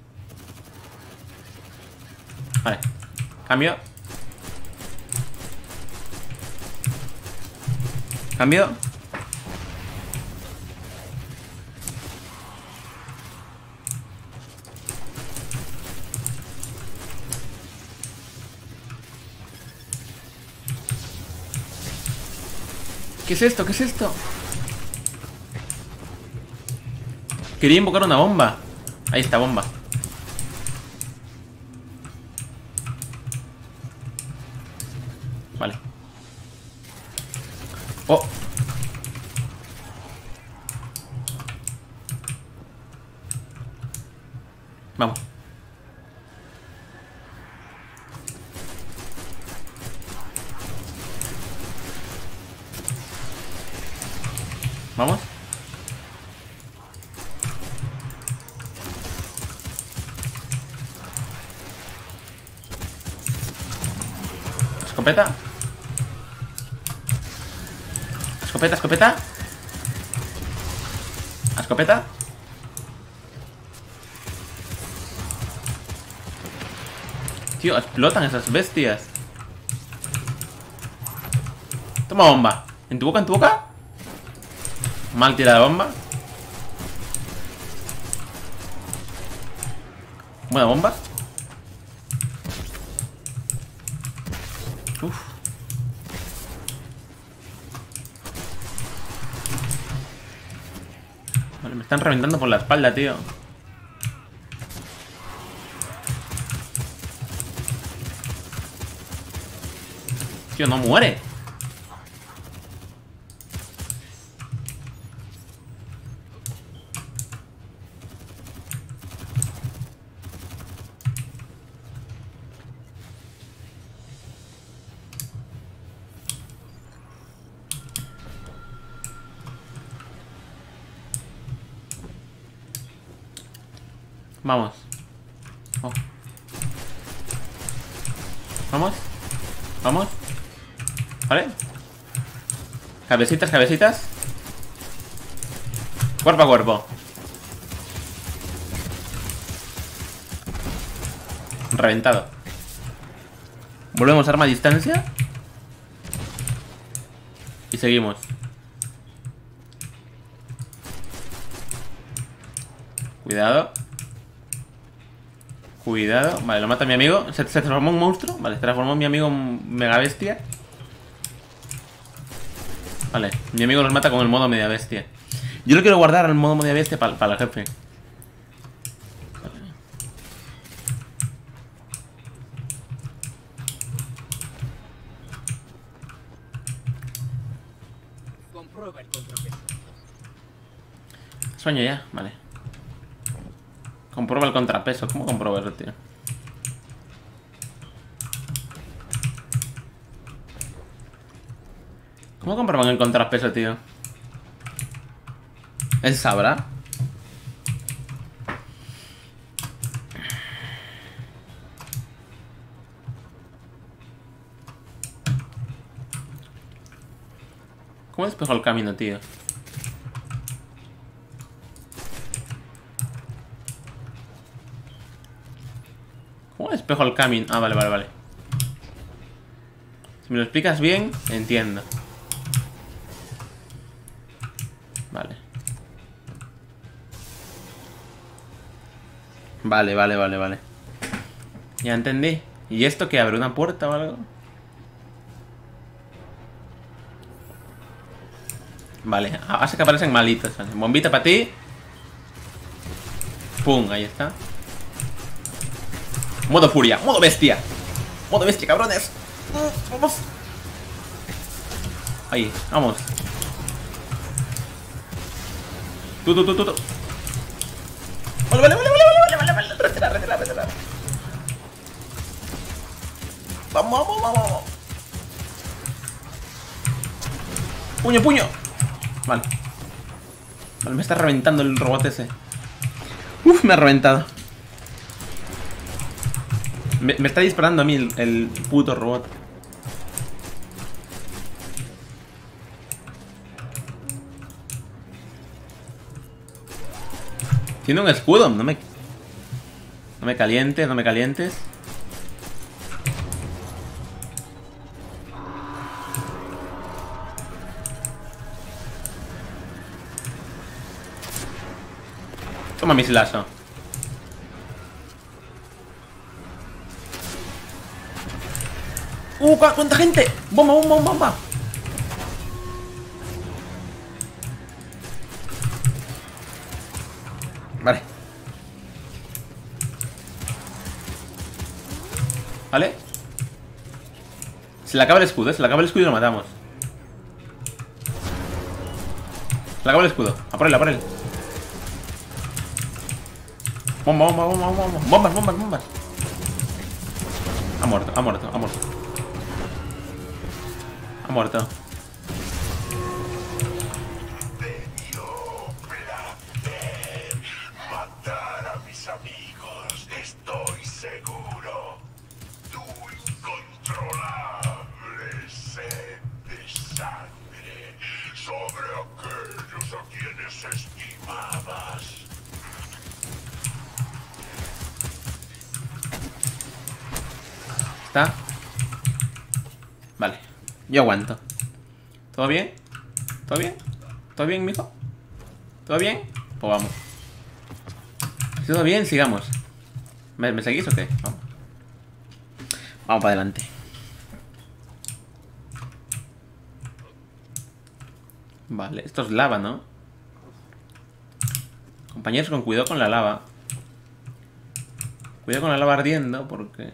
Vale. Cambio. Cambio. ¿Qué es esto? ¿Qué es esto? Quería invocar una bomba. Ahí está, bomba. Vale. Oh. Vamos. Vamos. Escopeta. Escopeta, escopeta. Escopeta. Tío, explotan esas bestias. Toma bomba. ¿En tu boca, en tu boca? Mal tirada bomba. Buena bomba. Uf. Vale, me están reventando por la espalda, tío. Tío, no muere. Vamos. Oh. Vamos. Vamos. ¿Vale? Cabecitas, cabecitas. Cuerpo a cuerpo. Reventado. Volvemos a arma a distancia. Y seguimos. Cuidado. Cuidado. Vale, lo mata mi amigo. Se transformó en un monstruo. Vale, se transformó mi amigo en mega bestia. Vale, mi amigo los mata con el modo media bestia. Yo lo quiero guardar el modo media bestia para el jefe. Vale. Comprueba el contrapeso. Sueño ya, vale. Comprueba el contrapeso. ¿Cómo compruebo eso, tío? ¿Cómo comprueban el contrapeso, tío? ¿Él sabrá? ¿Cómo despejo el camino, tío? Espejo al camino. Ah, vale, vale, vale. Si me lo explicas bien, entiendo. Vale. Vale, vale, vale, vale. Ya entendí. ¿Y esto qué abre? ¿Una puerta o algo? Vale, hace que aparecen malitos. Vale. Bombita para ti. Pum, ahí está. Modo furia, modo bestia. Modo bestia, cabrones. Vamos. Ahí, vamos. Tú. Vale. Retira. Vamos. Puño. Vale, me está reventando el robot ese. Uf, me ha reventado. Me está disparando a mí el puto robot. Tiene un escudo. No me calientes. Toma misilazo. ¿Cuánta gente? ¡Bomba! Vale. Se le acaba el escudo, y lo matamos. Se le acaba el escudo. A por él. Bombas. Ha muerto. Matar a mis amigos, estoy seguro. Tu incontrolable sed de sangre sobre aquellos a quienes estimabas. ¿Está? Vale, yo aguanto. ¿Todo bien? ¿Todo bien, mijo? ¿Todo bien? Pues vamos. Si todo bien, sigamos. ¿Me seguís o qué? Vamos para adelante. Vale, esto es lava, ¿no? Compañeros, con cuidado con la lava. Cuidado con la lava ardiendo porque...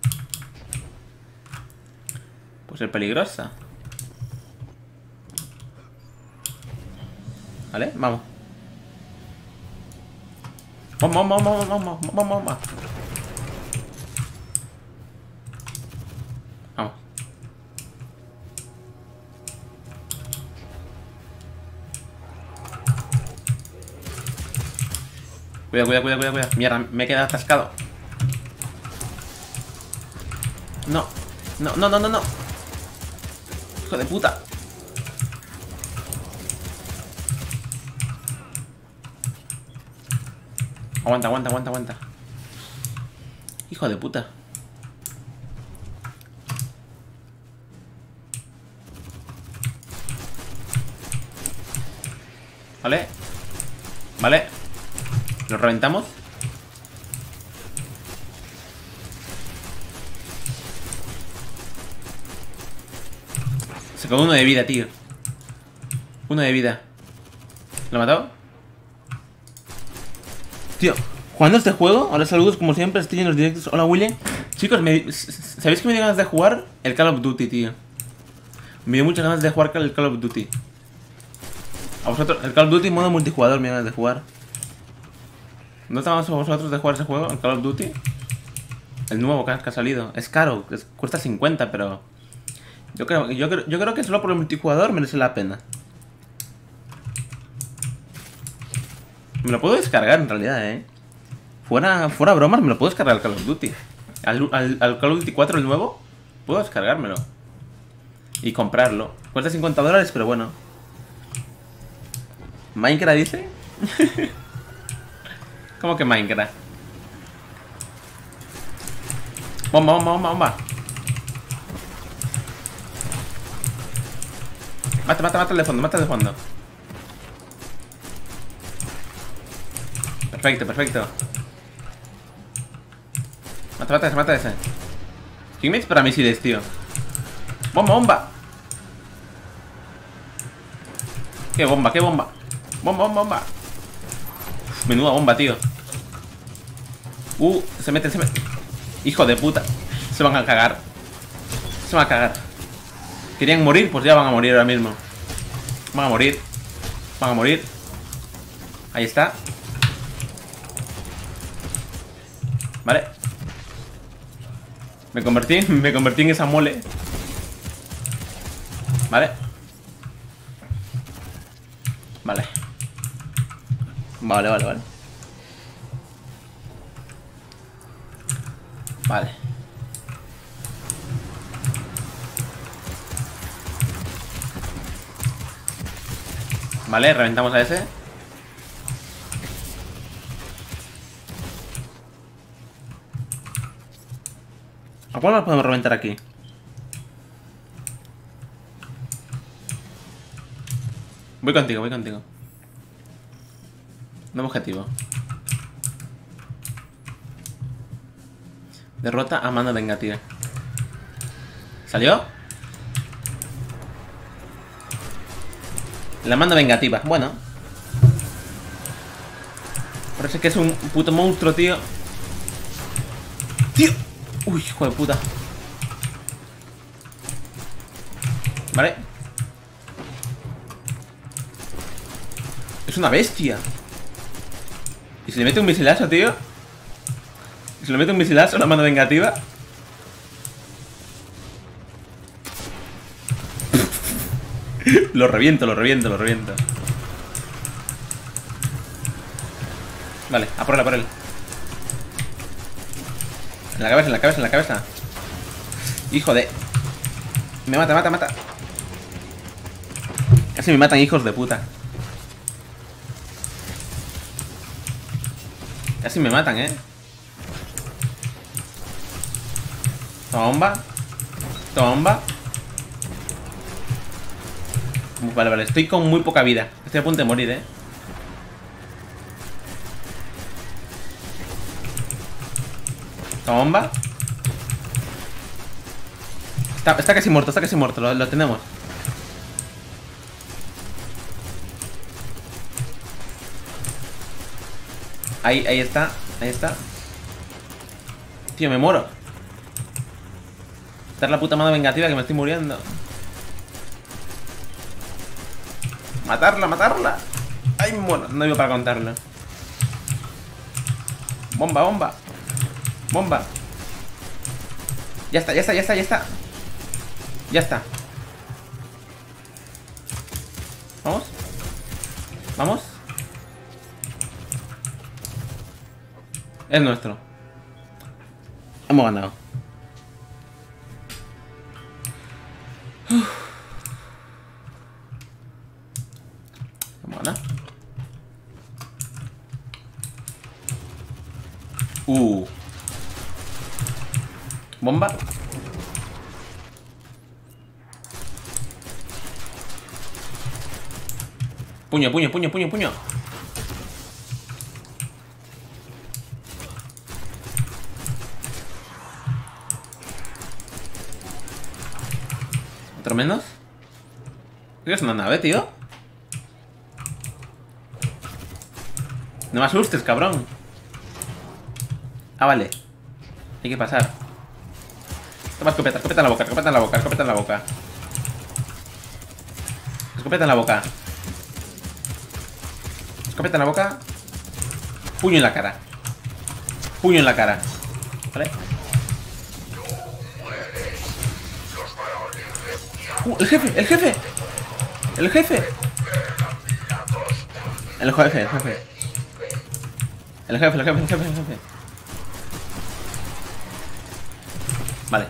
puede ser peligrosa. Vale, vamos. Vamos. Cuidado. Mierda, me he quedado atascado. No. Hijo de puta. Aguanta. Hijo de puta. Vale. ¿Lo reventamos? Se quedó uno de vida, tío. Uno de vida. ¿Lo ha matado? Tío, jugando este juego. Hola, saludos como siempre, estoy en los directos. Hola, William. Chicos, ¿sabéis que me dio ganas de jugar el Call of Duty, tío? Me dio muchas ganas de jugar el Call of Duty. A vosotros, el Call of Duty modo multijugador me dio ganas de jugar. ¿No estábamos a vosotros de jugar ese juego, el Call of Duty? El nuevo que ha salido. Es caro, cuesta 50, pero... Yo creo que solo por el multijugador merece la pena. Me lo puedo descargar en realidad, Fuera bromas, me lo puedo descargar al Call of Duty. Al Call of Duty 4, el nuevo, puedo descargármelo. Y comprarlo. Cuesta $50, pero bueno. ¿Minecraft dice? ¿Cómo que Minecraft? Bomba, bomba, bomba, bomba. Mata, mata, mata el de fondo, mata el de fondo. Perfecto, perfecto. Mata, mata ese, mata ese. ¿Quién me dispara misiles, tío? Bomba, bomba. ¿Qué bomba, qué bomba? Bomba, bomba, bomba. Uf, menuda bomba, tío. Se meten, se meten. Hijo de puta. Se van a cagar. Se van a cagar. ¿Querían morir? Pues ya van a morir ahora mismo. Van a morir. Van a morir. Ahí está. Vale. Me convertí en esa mole. Vale. Vale. Vale, vale, vale. Vale. Vale, reventamos a ese. ¿A cuál más podemos reventar aquí? Voy contigo, voy contigo. Nuevo objetivo. Derrota a mano vengativa. ¿Salió? La mano vengativa. Bueno. Parece que es un puto monstruo, tío. ¡Tío! Uy, hijo de puta. Vale. Es una bestia. ¿Y si le mete un misilazo, tío? ¿Y si le mete un misilazo a la mano vengativa? Lo reviento, lo reviento, lo reviento. Vale, a por él, a por él. En la cabeza, en la cabeza, en la cabeza. Hijo de... Me mata, mata, mata. Casi me matan, hijos de puta. Casi me matan, Toma bomba. Toma bomba. Vale, vale, estoy con muy poca vida. Estoy a punto de morir, Toma bomba. Está casi muerto, lo tenemos. Ahí está, ahí está. Tío, me muero. Esta es la puta mano vengativa que me estoy muriendo. Matarla, matarla. Ay, me muero, no iba para contarlo. Bomba, bomba. Bomba. Ya está, ya está, ya está, ya está. Ya está. Vamos. Vamos. Es nuestro. Hemos ganado. Hemos ganado. Bomba. Puño, puño, puño, puño, puño. ¿Otro menos? ¿Qué es una nave, tío? No me asustes, cabrón. Ah, vale. Hay que pasar. Toma escopeta, escopeta en la boca, escopeta en la boca, escopeta en la boca. Escopeta en la boca. Escopeta en la boca. Puño en la cara. Puño en la cara. ¿Vale? ¡El jefe! ¡El jefe! ¡El jefe! El jefe, el jefe. El jefe, el jefe, el jefe, el jefe. Vale.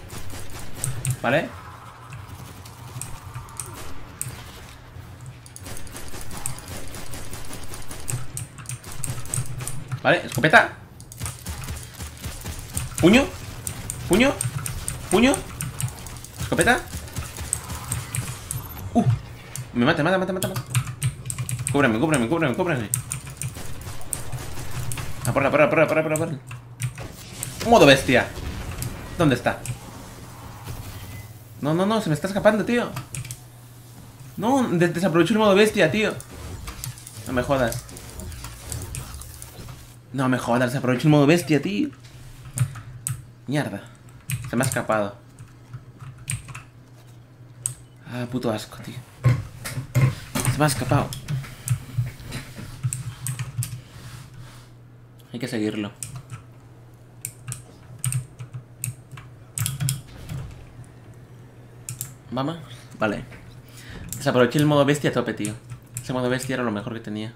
Vale. Vale, escopeta. Puño. Puño. Puño. Escopeta. Me mata. Cúbreme. Porra. Modo bestia. ¿Dónde está? No, se me está escapando, tío. No, desaprovecho el modo bestia, tío. No me jodas. Desaprovecho el modo bestia, tío. Mierda. Se me ha escapado. Ah, puto asco, tío. Se me ha escapado. Hay que seguirlo. Vamos. Vale. Desaproveché el modo bestia a tope, tío. Ese modo bestia era lo mejor que tenía.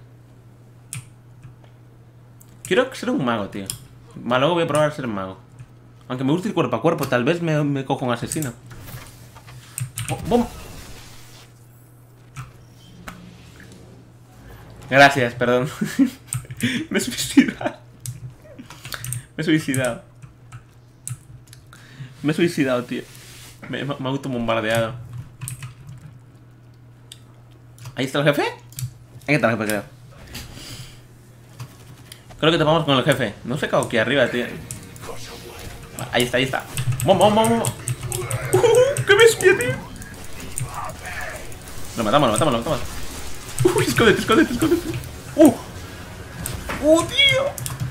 Quiero ser un mago, tío. Luego voy a probar a ser un mago. Aunque me gusta ir cuerpo a cuerpo, tal vez me cojo un asesino. ¡Bum! Gracias, perdón. Me he suicidado. Me he suicidado, tío. Me he autobombardeado. ¿Ahí está el jefe? Ahí está el jefe, creo. Creo que topamos con el jefe. No sé qué hago aquí arriba, tío. Ahí está. ¡Vamos! ¡Qué bestia, tío! Lo matamos. ¡Uy, escóndete! ¡Tío!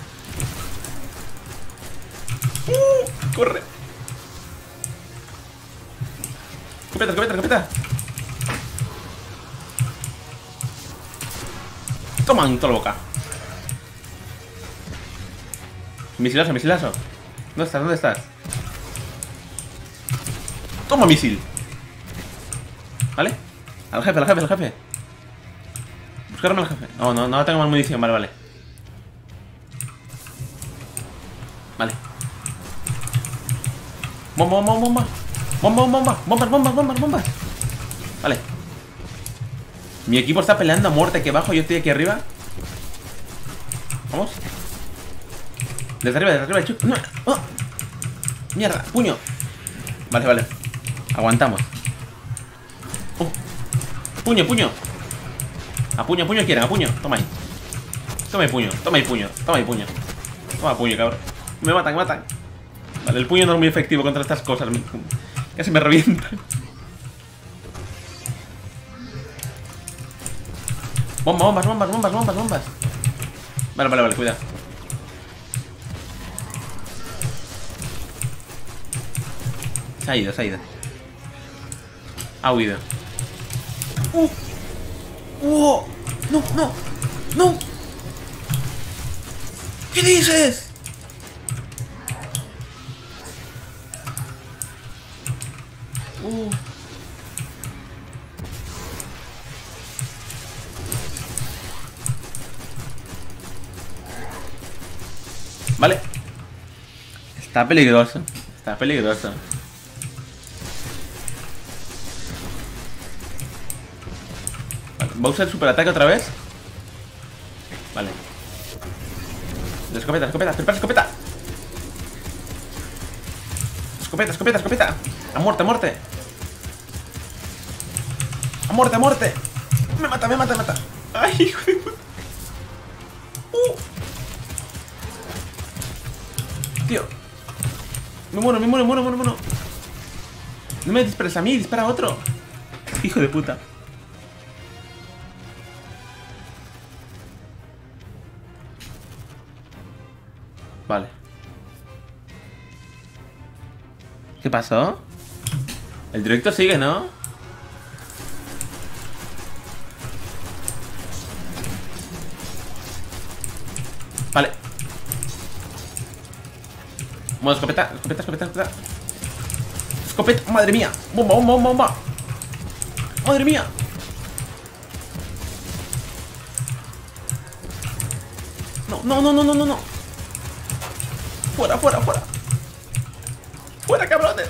¡Corre! ¡Escopeta! Toma en toda la boca. Misilazo. ¿Dónde estás? Toma misil. ¿Vale? Al jefe. Buscarme al jefe. No tengo más munición, vale. Vale. Bomba. Bombas. Vale. Mi equipo está peleando a muerte aquí abajo. Yo estoy aquí arriba. Vamos. Desde arriba, chup. No. Oh. Mierda, puño. Vale. Aguantamos. Puño. A puño quieren, a puño. Toma ahí. Toma ahí puño, cabrón. Me matan. Vale, el puño no es muy efectivo contra estas cosas. Casi me revientan. Bombas. Vale, cuidado. Se ha ido. Ha huido. No. ¿Qué dices? Vale. Está peligroso. Vale, ¿va a usar el superataque otra vez? Vale. Escopeta. Prepara escopeta. Escopeta. A muerte. A muerte. Me mata. Ay, hijo de puta. Tío. Me muero. No me dispares a mí, dispara a otro. Hijo de puta. Vale. ¿Qué pasó? El directo sigue, ¿no? Vale. Modo escopeta. Escopeta, madre mía. Bomba. Madre mía. No. Fuera, cabrones.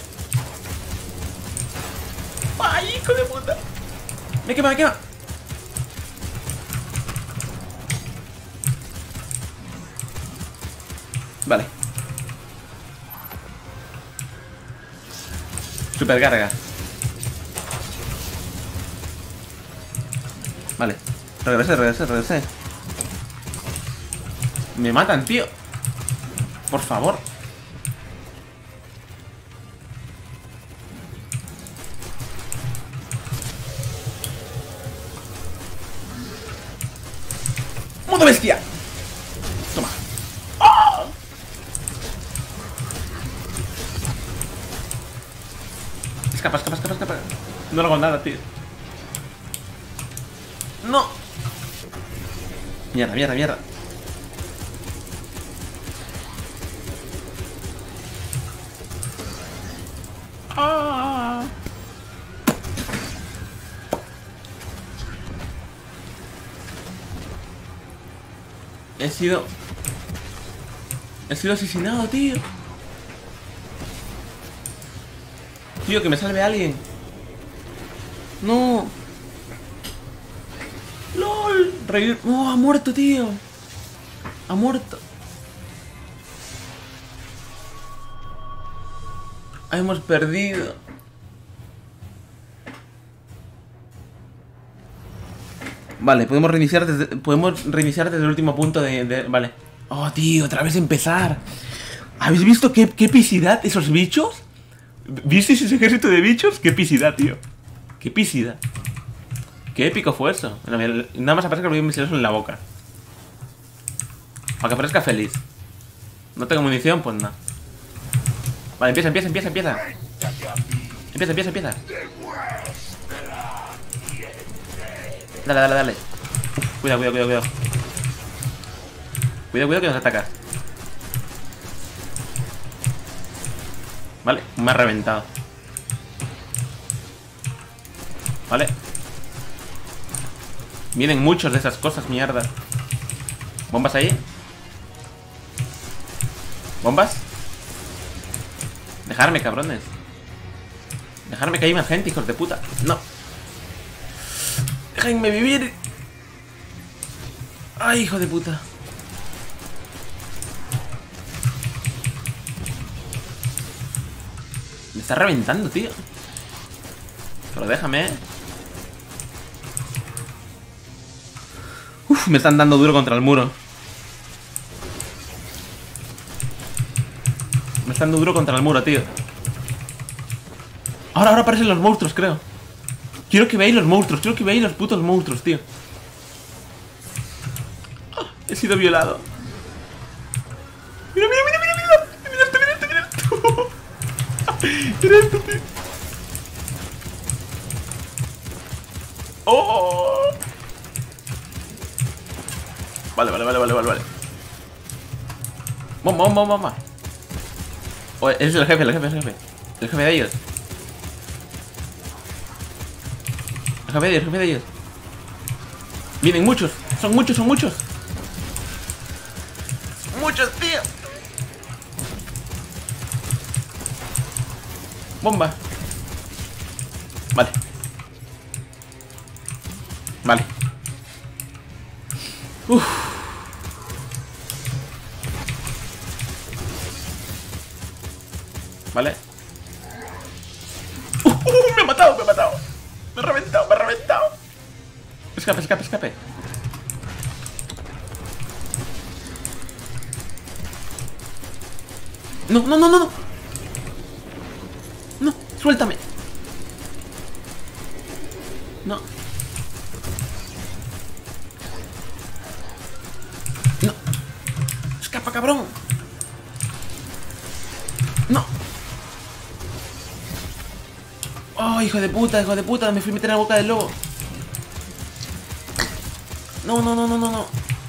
Ay, hijo de puta. Me quema. Vale. Super carga. Vale. Regresé. Me matan, tío. Por favor. ¡Modo bestia! Toma. ¡Oh! Escapa. No lo hago nada, tío. No. Mierda. Ah. He sido asesinado, tío. Tío, que me salve alguien. No. LOL. Revivir. No, ha muerto, tío. Ha muerto. Hemos perdido. Vale, podemos reiniciar desde el último punto de... Vale. Oh, tío, otra vez empezar. ¿Habéis visto qué epicidad esos bichos? ¿Visteis ese ejército de bichos? Qué epicidad, tío. Qué epicidad. Qué épico fue eso. Nada más aparece que lo vi misterioso en la boca. Para que parezca feliz. No tengo munición, pues nada. Vale, empieza. Empieza. Dale. Cuidado. Cuidado que nos ataca. Vale, me ha reventado. Vale. Vienen muchos de esas cosas, mierda. ¿Bombas ahí? ¿Bombas? Dejarme, cabrones. Dejarme que hay más gente, hijos de puta. No. Déjenme vivir. Ay, hijo de puta. Me está reventando, tío. Pero déjame, Uf, me están dando duro contra el muro. Me están dando duro contra el muro, tío. Ahora aparecen los monstruos, creo. Quiero que veáis los monstruos. Quiero que veáis los putos monstruos, tío. Oh, he sido violado. Mira esto. Mira esto, tío. Oh. Vale. Bomba. Oh, ese es el jefe. El jefe de ellos. El jefe de ellos. Vienen muchos. Son muchos. Muchos, tío. Bomba. Vale. Uff. Vale. Me ha matado. Me ha reventado. Escape. No. No, suéltame. No. Escapa, cabrón. No. Oh, hijo de puta. Me fui a meter en la boca del lobo. No.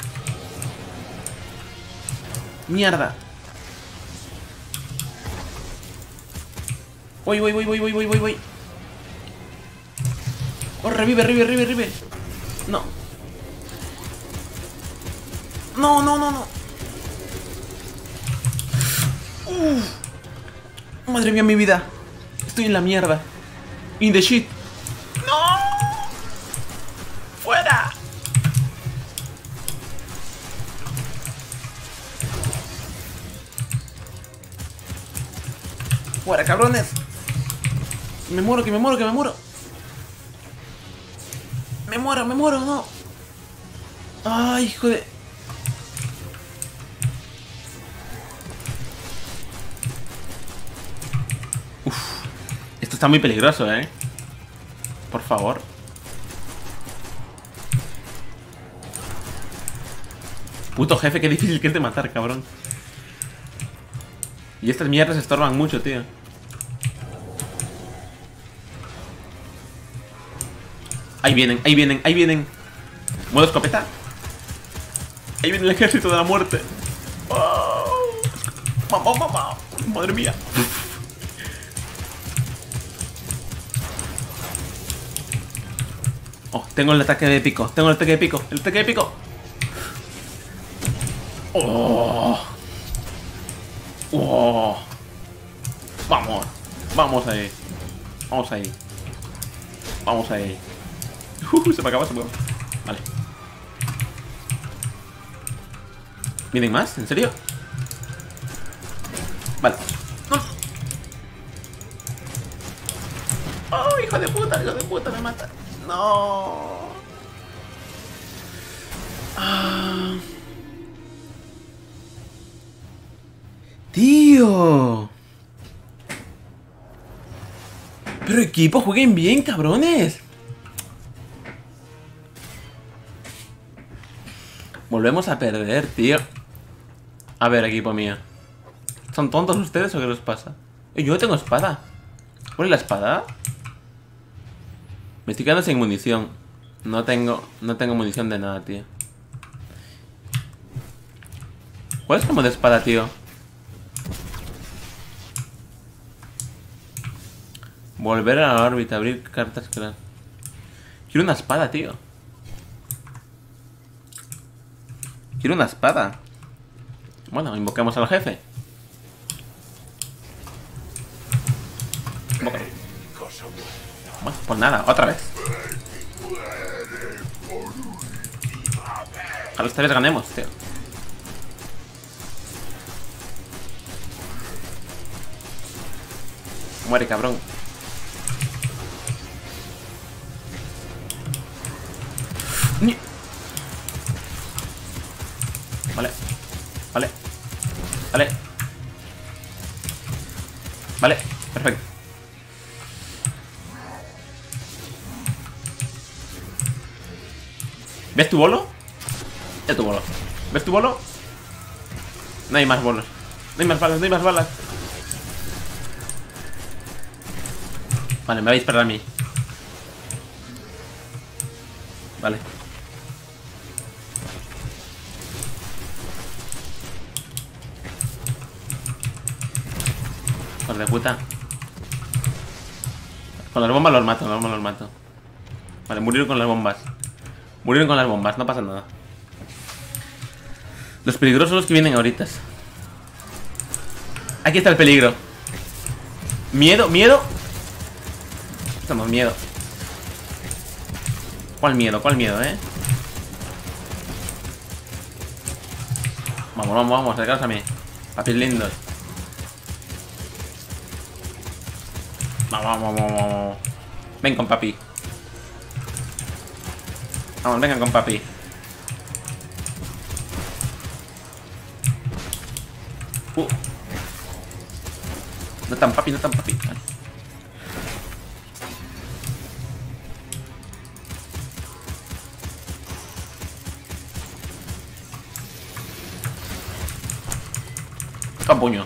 Mierda. Voy. Oh, revive. No. Madre mía, mi vida. Estoy en la mierda. In the shit. ¡No! ¡Fuera! ¡Fuera, cabrones! Me muero, que me muero, que me muero. Me muero, no. Ay, hijo de... Uf. Esto está muy peligroso, Por favor. Puto jefe, qué difícil que es de matar, cabrón. Y estas mierdas estorban mucho, tío. Ahí vienen, ahí vienen, ahí vienen. ¿Modo escopeta? Ahí viene el ejército de la muerte. ¡Mamá! Madre mía. Oh, tengo el ataque de pico. Tengo el ataque de pico. El ataque de pico. Oh. Oh. Vamos. Vamos ahí. Vamos ahí. Vamos ahí. Se me acaba, se me acaba. Vale. ¿Vienen más? ¿En serio? Vale. ¡Oh, hijo de puta! Me mata. No. Tío. Pero equipo, jueguen bien, cabrones. Volvemos a perder, tío. A ver, equipo mío. ¿Son tontos ustedes o qué les pasa? Yo tengo espada. ¿Cuál es la espada? Me estoy quedando sin munición. No tengo munición de nada, tío. ¿Cuál es el modo de espada, tío? Volver a la órbita, abrir cartas, claro. Quiero una espada, tío. Quiero una espada. Bueno, invoquemos al jefe. Invócalo. Bueno, pues nada, otra vez. Ojalá esta vez ganemos, tío. Muere, cabrón. Vale, perfecto. ¿Ves tu bolo? Es tu bolo. ¿Ves tu bolo? No hay más bolos. No hay más balas, no hay más balas. Vale, me va a disparar a mí. Vale. Hijo de puta. Con las bombas los mato, Vale, murieron con las bombas. No pasa nada. Los peligrosos son los que vienen ahorita. Aquí está el peligro. Miedo. Estamos miedo. ¿Cuál miedo, Vamos, acercaros a mí. Papis lindos. Vamos. Ven con papi. Vamos, vengan con papi. No tan papi. Vale. Toca puño.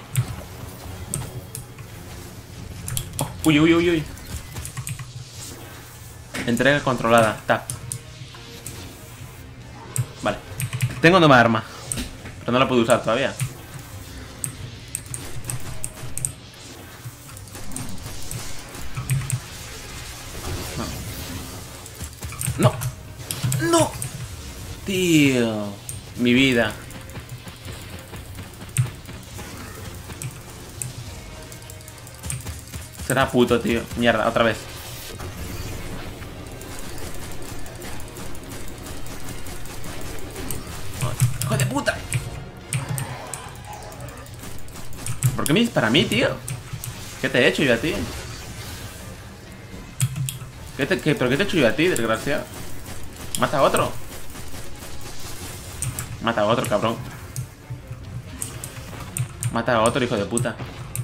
Oh, uy. Entrega controlada. Tap. Vale. Tengo nueva arma, pero no la puedo usar todavía. No. Tío. Mi vida. Será puto, tío. Mierda, otra vez. ¡Hijo de puta! ¿Por qué me dispara a mí, tío? ¿Qué te he hecho yo a ti? ¿Pero qué te he hecho yo a ti, desgraciado? Mata a otro. Mata a otro, cabrón. Mata a otro, hijo de puta.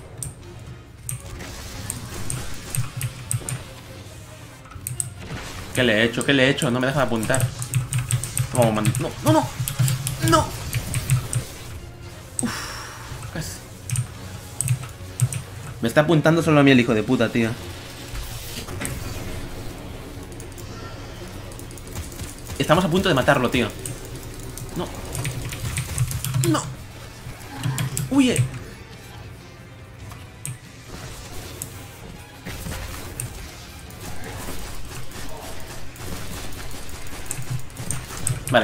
¿Qué le he hecho? ¿Qué le he hecho? No me deja de apuntar. No, man. No, no, no. No. Uf, casi. Me está apuntando solo a mí el hijo de puta, tío. Estamos a punto de matarlo, tío. No. No. Huye. Vale.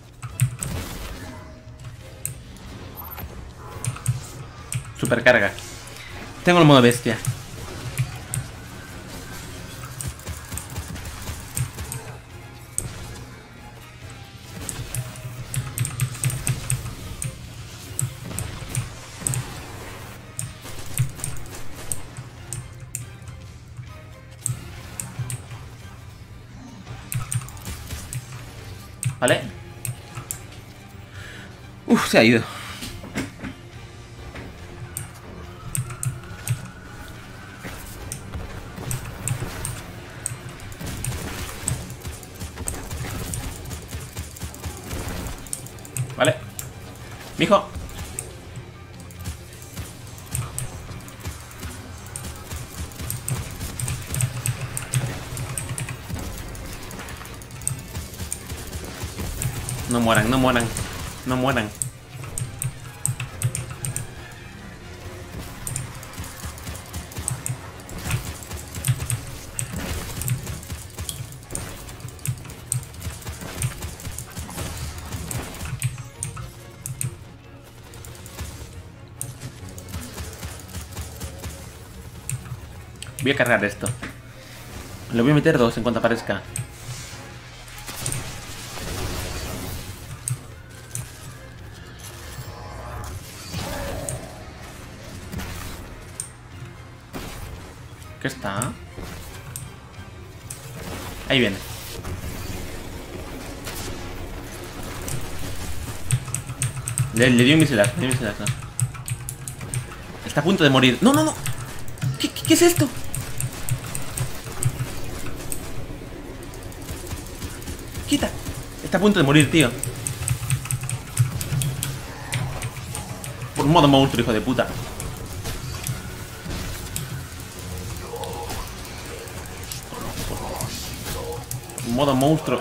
Supercarga. Tengo el modo bestia. ¿Vale? Uf, se ha ido. Vale. Mijo. No mueran, no mueran. No mueran. Voy a cargar esto. Le voy a meter 2 en cuanto aparezca. ¿Qué está? Ahí viene. Le dio un misilazo, ¿no? Está a punto de morir. ¡No, no, no! ¿Qué es esto? ¡Quita! Está a punto de morir, tío. Por modo monstruo, hijo de puta. Modo monstruo.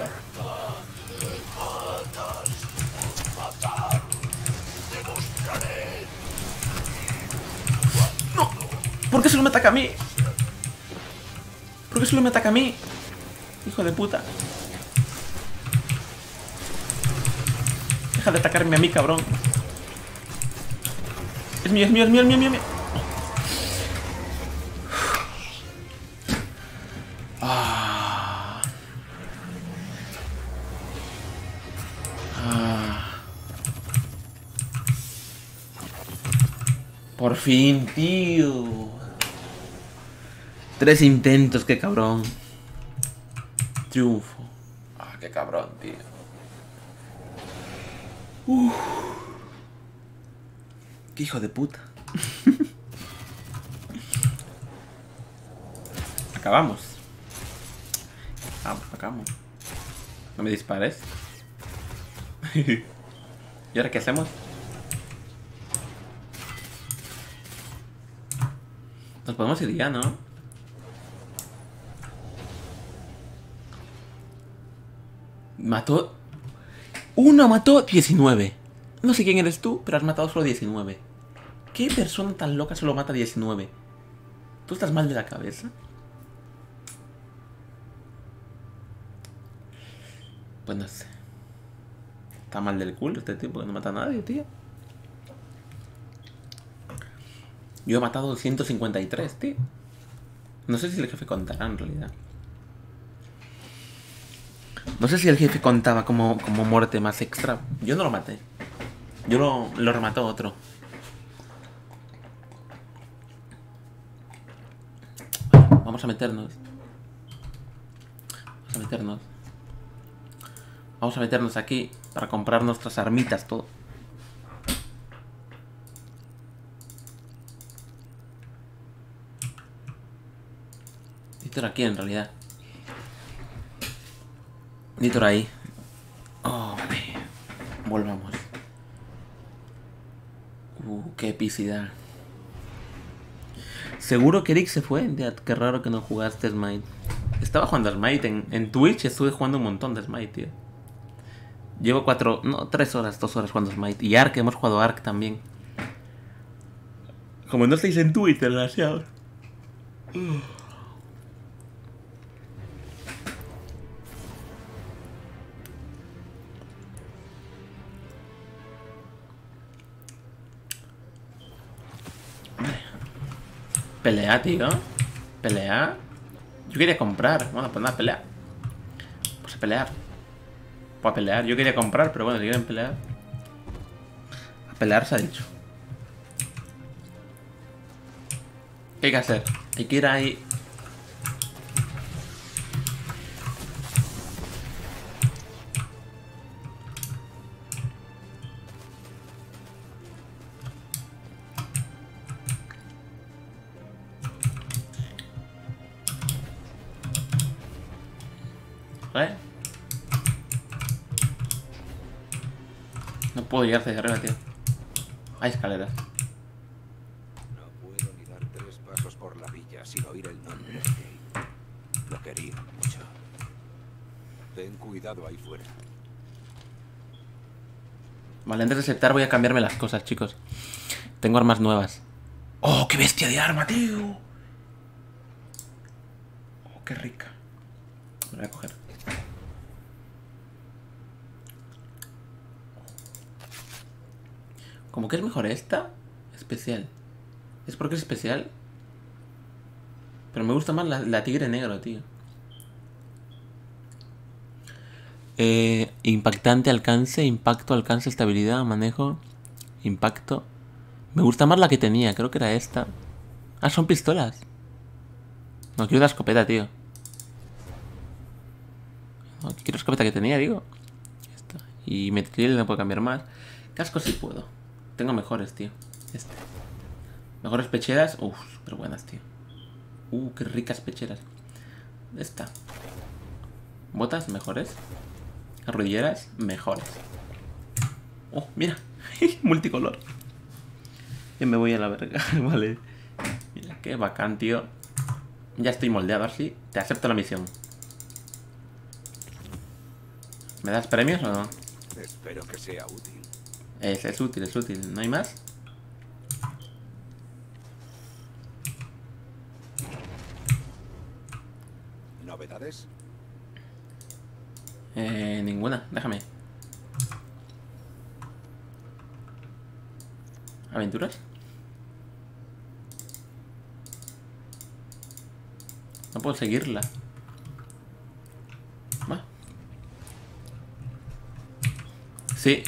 No. ¿Por qué solo me ataca a mí? ¿Por qué solo me ataca a mí? Hijo de puta. Deja de atacarme a mí, cabrón. Es mío, es mío, es mío, es mío, es mío. Por fin, tío. 3 intentos, qué cabrón. Triunfo. Ah, qué cabrón, tío. Qué hijo de puta. Acabamos. Acabamos. No me dispares. ¿Y ahora qué hacemos? Nos podemos ir ya, ¿no? Mató... Uno mató 19. No sé quién eres tú, pero has matado solo 19. ¿Qué persona tan loca solo mata 19? ¿Tú estás mal de la cabeza? Pues no sé. Está mal del culo este tipo que no mata a nadie, tío. Yo he matado 153, tío. No sé si el jefe contará en realidad. No sé si el jefe contaba como muerte más extra. Yo no lo maté. Yo lo remató otro. vamos a meternos. Vamos a meternos aquí para comprar nuestras armitas, todo. Nítor aquí en realidad. Nítor ahí. Oh, vale. Volvamos. Qué epicidad. Seguro que Eric se fue. Qué raro que no jugaste Smite. Estaba jugando Smite en Twitch. Estuve jugando un montón de Smite, tío. Llevo 3 horas, 2 horas jugando Smite. Y Ark, hemos jugado Ark también. Como no estáis en Twitch, desgraciados. Pelea, tío. Pelea. Yo quería comprar. Bueno, pues nada, pelea. Pues a pelear. Pues a pelear. Yo quería comprar, pero bueno, si quieren pelear. A pelear se ha dicho. ¿Qué hay que hacer? Hay que ir ahí. No puedo llegar hacia arriba, tío. Hay escaleras. No puedo ni dar 3 pasos por la villa sin oír el nombre de Kate. Lo quería mucho. Ten cuidado ahí fuera. Vale, antes de aceptar voy a cambiarme las cosas, chicos. Tengo armas nuevas. ¡Oh, qué bestia de arma, tío! ¡Oh, qué rica! Me voy a coger. ¿Cómo que es mejor esta? Especial. ¿Es porque es especial? Pero me gusta más la tigre negro, tío. Impactante alcance, impacto, alcance, estabilidad, manejo, impacto. Me gusta más la que tenía, creo que era esta. Ah, son pistolas. No, quiero la escopeta, tío. No, quiero la escopeta que tenía, digo. Esta. Y metril no puedo cambiar más. Casco sí puedo. Tengo mejores, tío. Este. Mejores pecheras. Uf, pero buenas, tío. Qué ricas pecheras. Esta. Botas mejores. Rodilleras mejores. Oh, mira. Multicolor. Ya me voy a la verga. Vale. Mira, qué bacán, tío. Ya estoy moldeado así. Te acepto la misión. ¿Me das premios o no? Espero que sea útil. Es útil, es útil. ¿No hay más? ¿Novedades? Ninguna. Déjame. ¿Aventuras? No puedo seguirla. Va. Sí.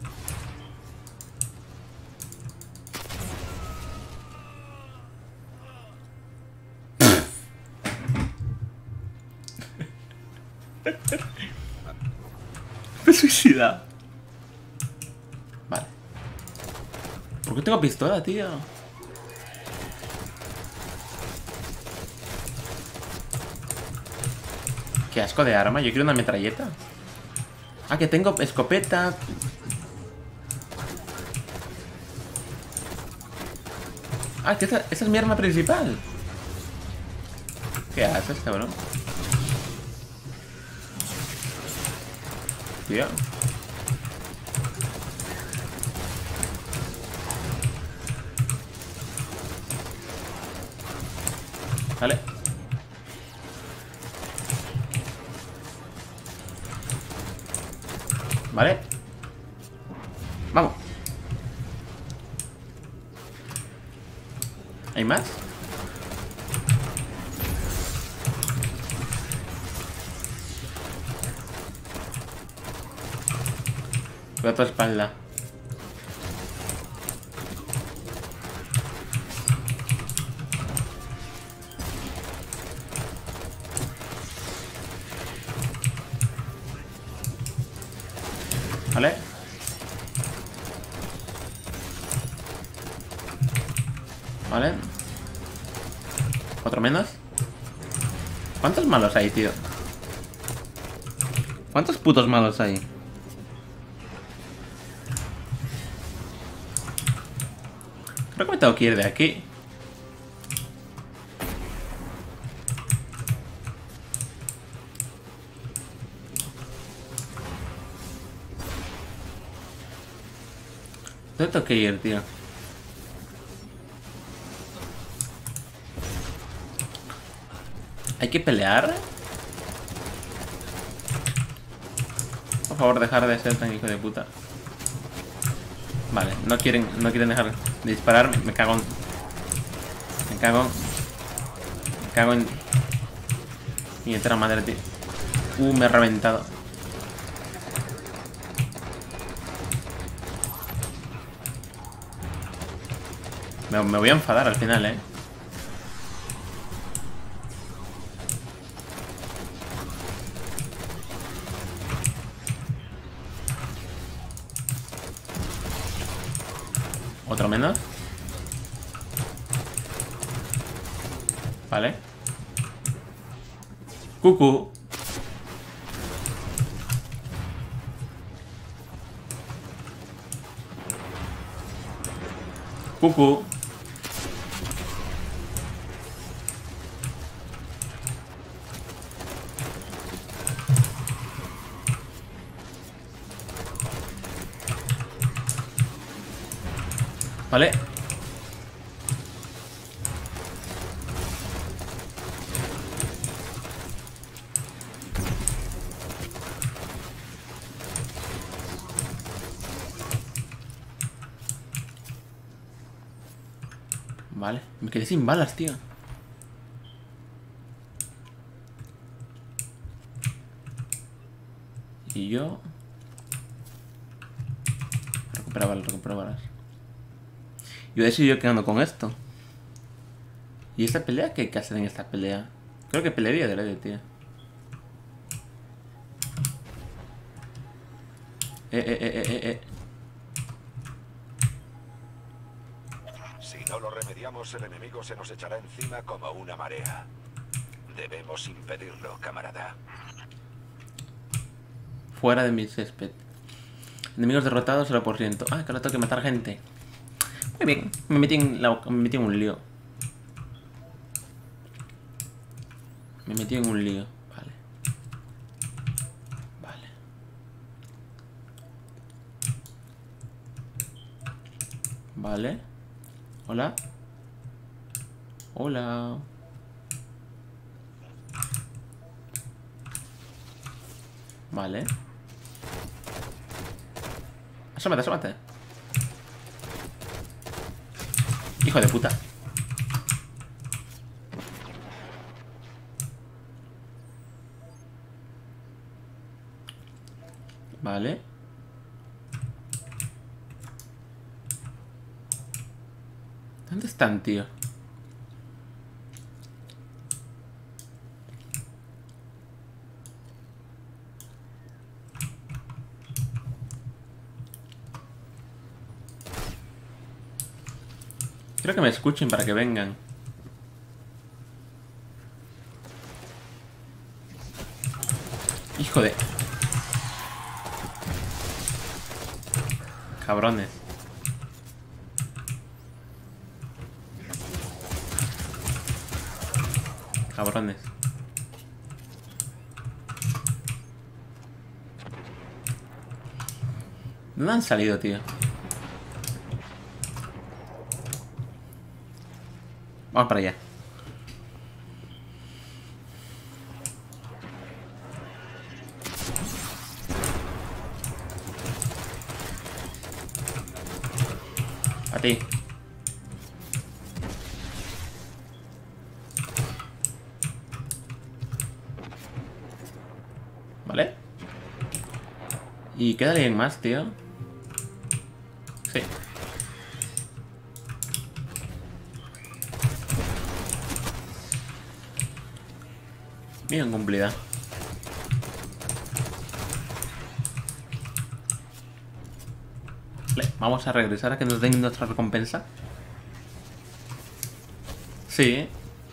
Me he suicidado. Vale. ¿Por qué tengo pistola, tío? Qué asco de arma. Yo quiero una metralleta. Ah, que tengo escopeta. Ah, que esa es mi arma principal. ¿Qué haces, cabrón? Tío. Vale. Vale. Vamos. ¿Hay más? Voy a tu espalda. Vale. Otro menos. ¿Cuántos malos hay, tío? ¿Cuántos putos malos hay? Creo que me tengo que ir de aquí. ¿Dónde tengo que ir, tío? ¿Hay que pelear? Por favor, dejar de ser tan hijo de puta. Vale, no quieren dejar de dispararme. Me cago en mi entera madre, tío. Me he reventado. Me voy a enfadar al final, eh. Otro menos. Vale. Cucú. Cucú. Vale. Vale, me quedé sin balas, tío. Y yo... Recupera balas. Yo he decidido quedando con esto. ¿Y esta pelea? ¿Qué hay que hacer en esta pelea? Creo que pelearía de ley, tío. Si no lo remediamos, el enemigo se nos echará encima como una marea. Debemos impedirlo, camarada. Fuera de mi césped. Enemigos derrotados, 0%. Ah, que ahora tengo que matar gente. Muy bien, me metí en un lío. Vale. Vale. Vale. Hola. Hola. Vale. Asómate. Hijo de puta. Vale. ¿Dónde están, tío? Quiero que me escuchen para que vengan. Hijo de... Cabrones. Cabrones. ¿Dónde han salido, tío? Vamos para allá. A ti. ¿Vale? ¿Y queda alguien más, tío? Sí. Bien cumplida. Vale, vamos a regresar a que nos den nuestra recompensa. Sí.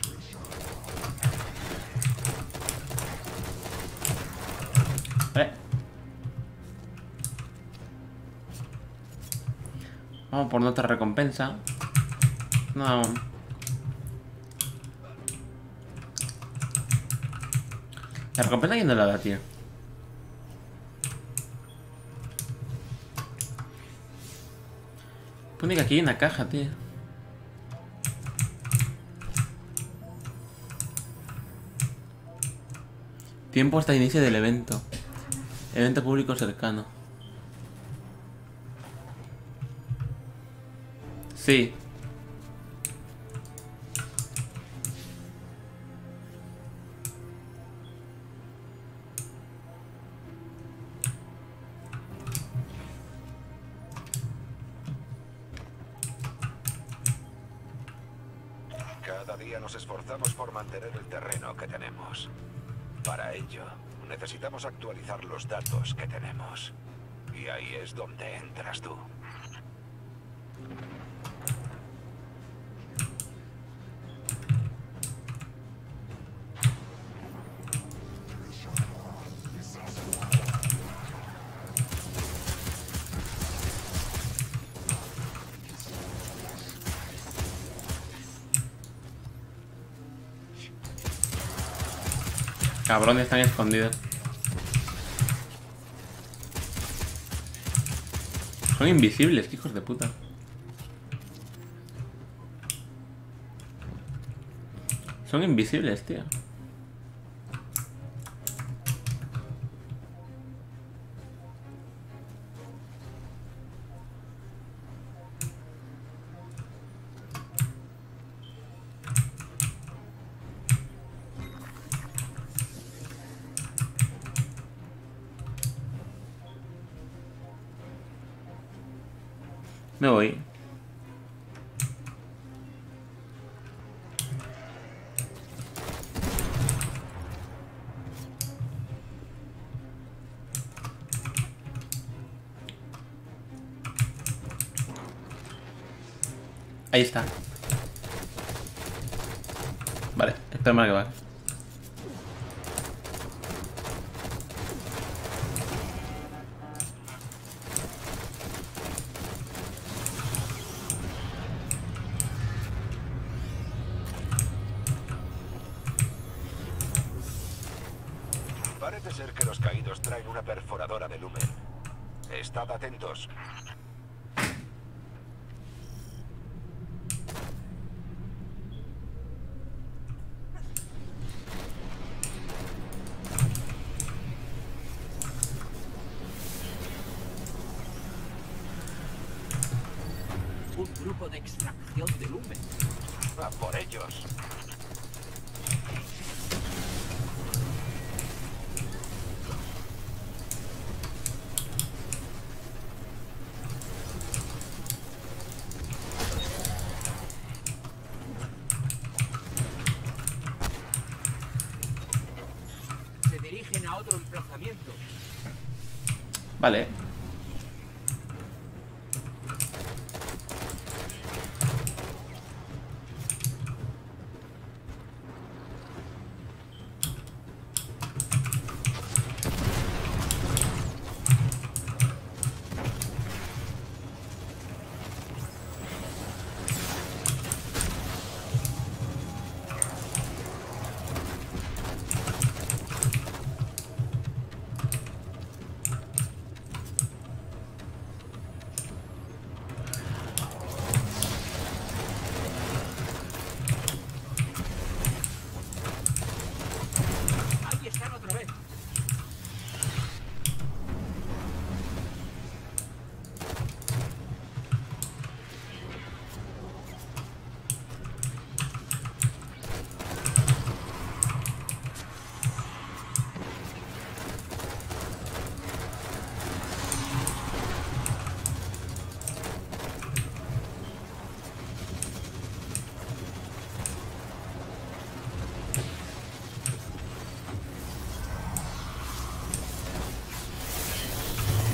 Vamos por nuestra recompensa. No. La recompensa quién no la da, tío. Pone que aquí hay una caja, tío. Tiempo hasta el inicio del evento. Evento público cercano. Sí. Cada día nos esforzamos por mantener el terreno que tenemos. Para ello, necesitamos actualizar los datos que tenemos. Y ahí es donde entras tú. Cabrones, están escondidos. Son invisibles, qué hijos de puta. Son invisibles, tío. Me voy. Ahí está. Vale, espérame a que va. Parece ser que los caídos traen una perforadora de lumen. Estad atentos. Un grupo de extracción de lumen. ¡A por ellos! Se dirigen a otro emplazamiento. Vale. Ahí están otra vez.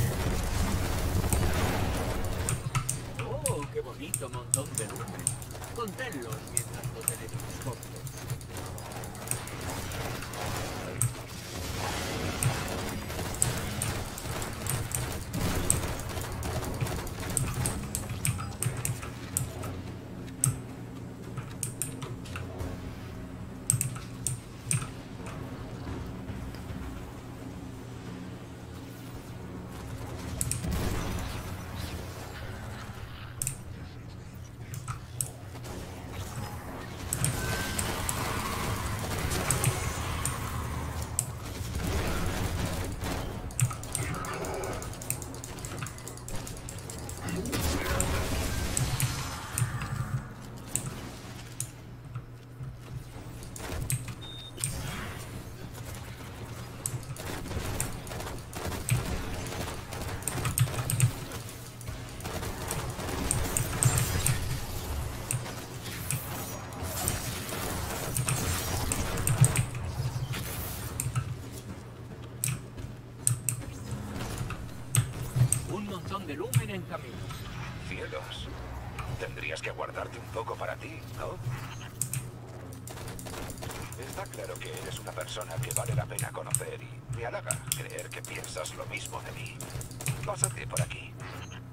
Oh, qué bonito montón de lumen. Conténlos mientras lo teletransporto. De lumen en camino. Cielos. Tendrías que guardarte un poco para ti, ¿no? Está claro que eres una persona que vale la pena conocer y me halaga creer que piensas lo mismo de mí. Pásate por aquí.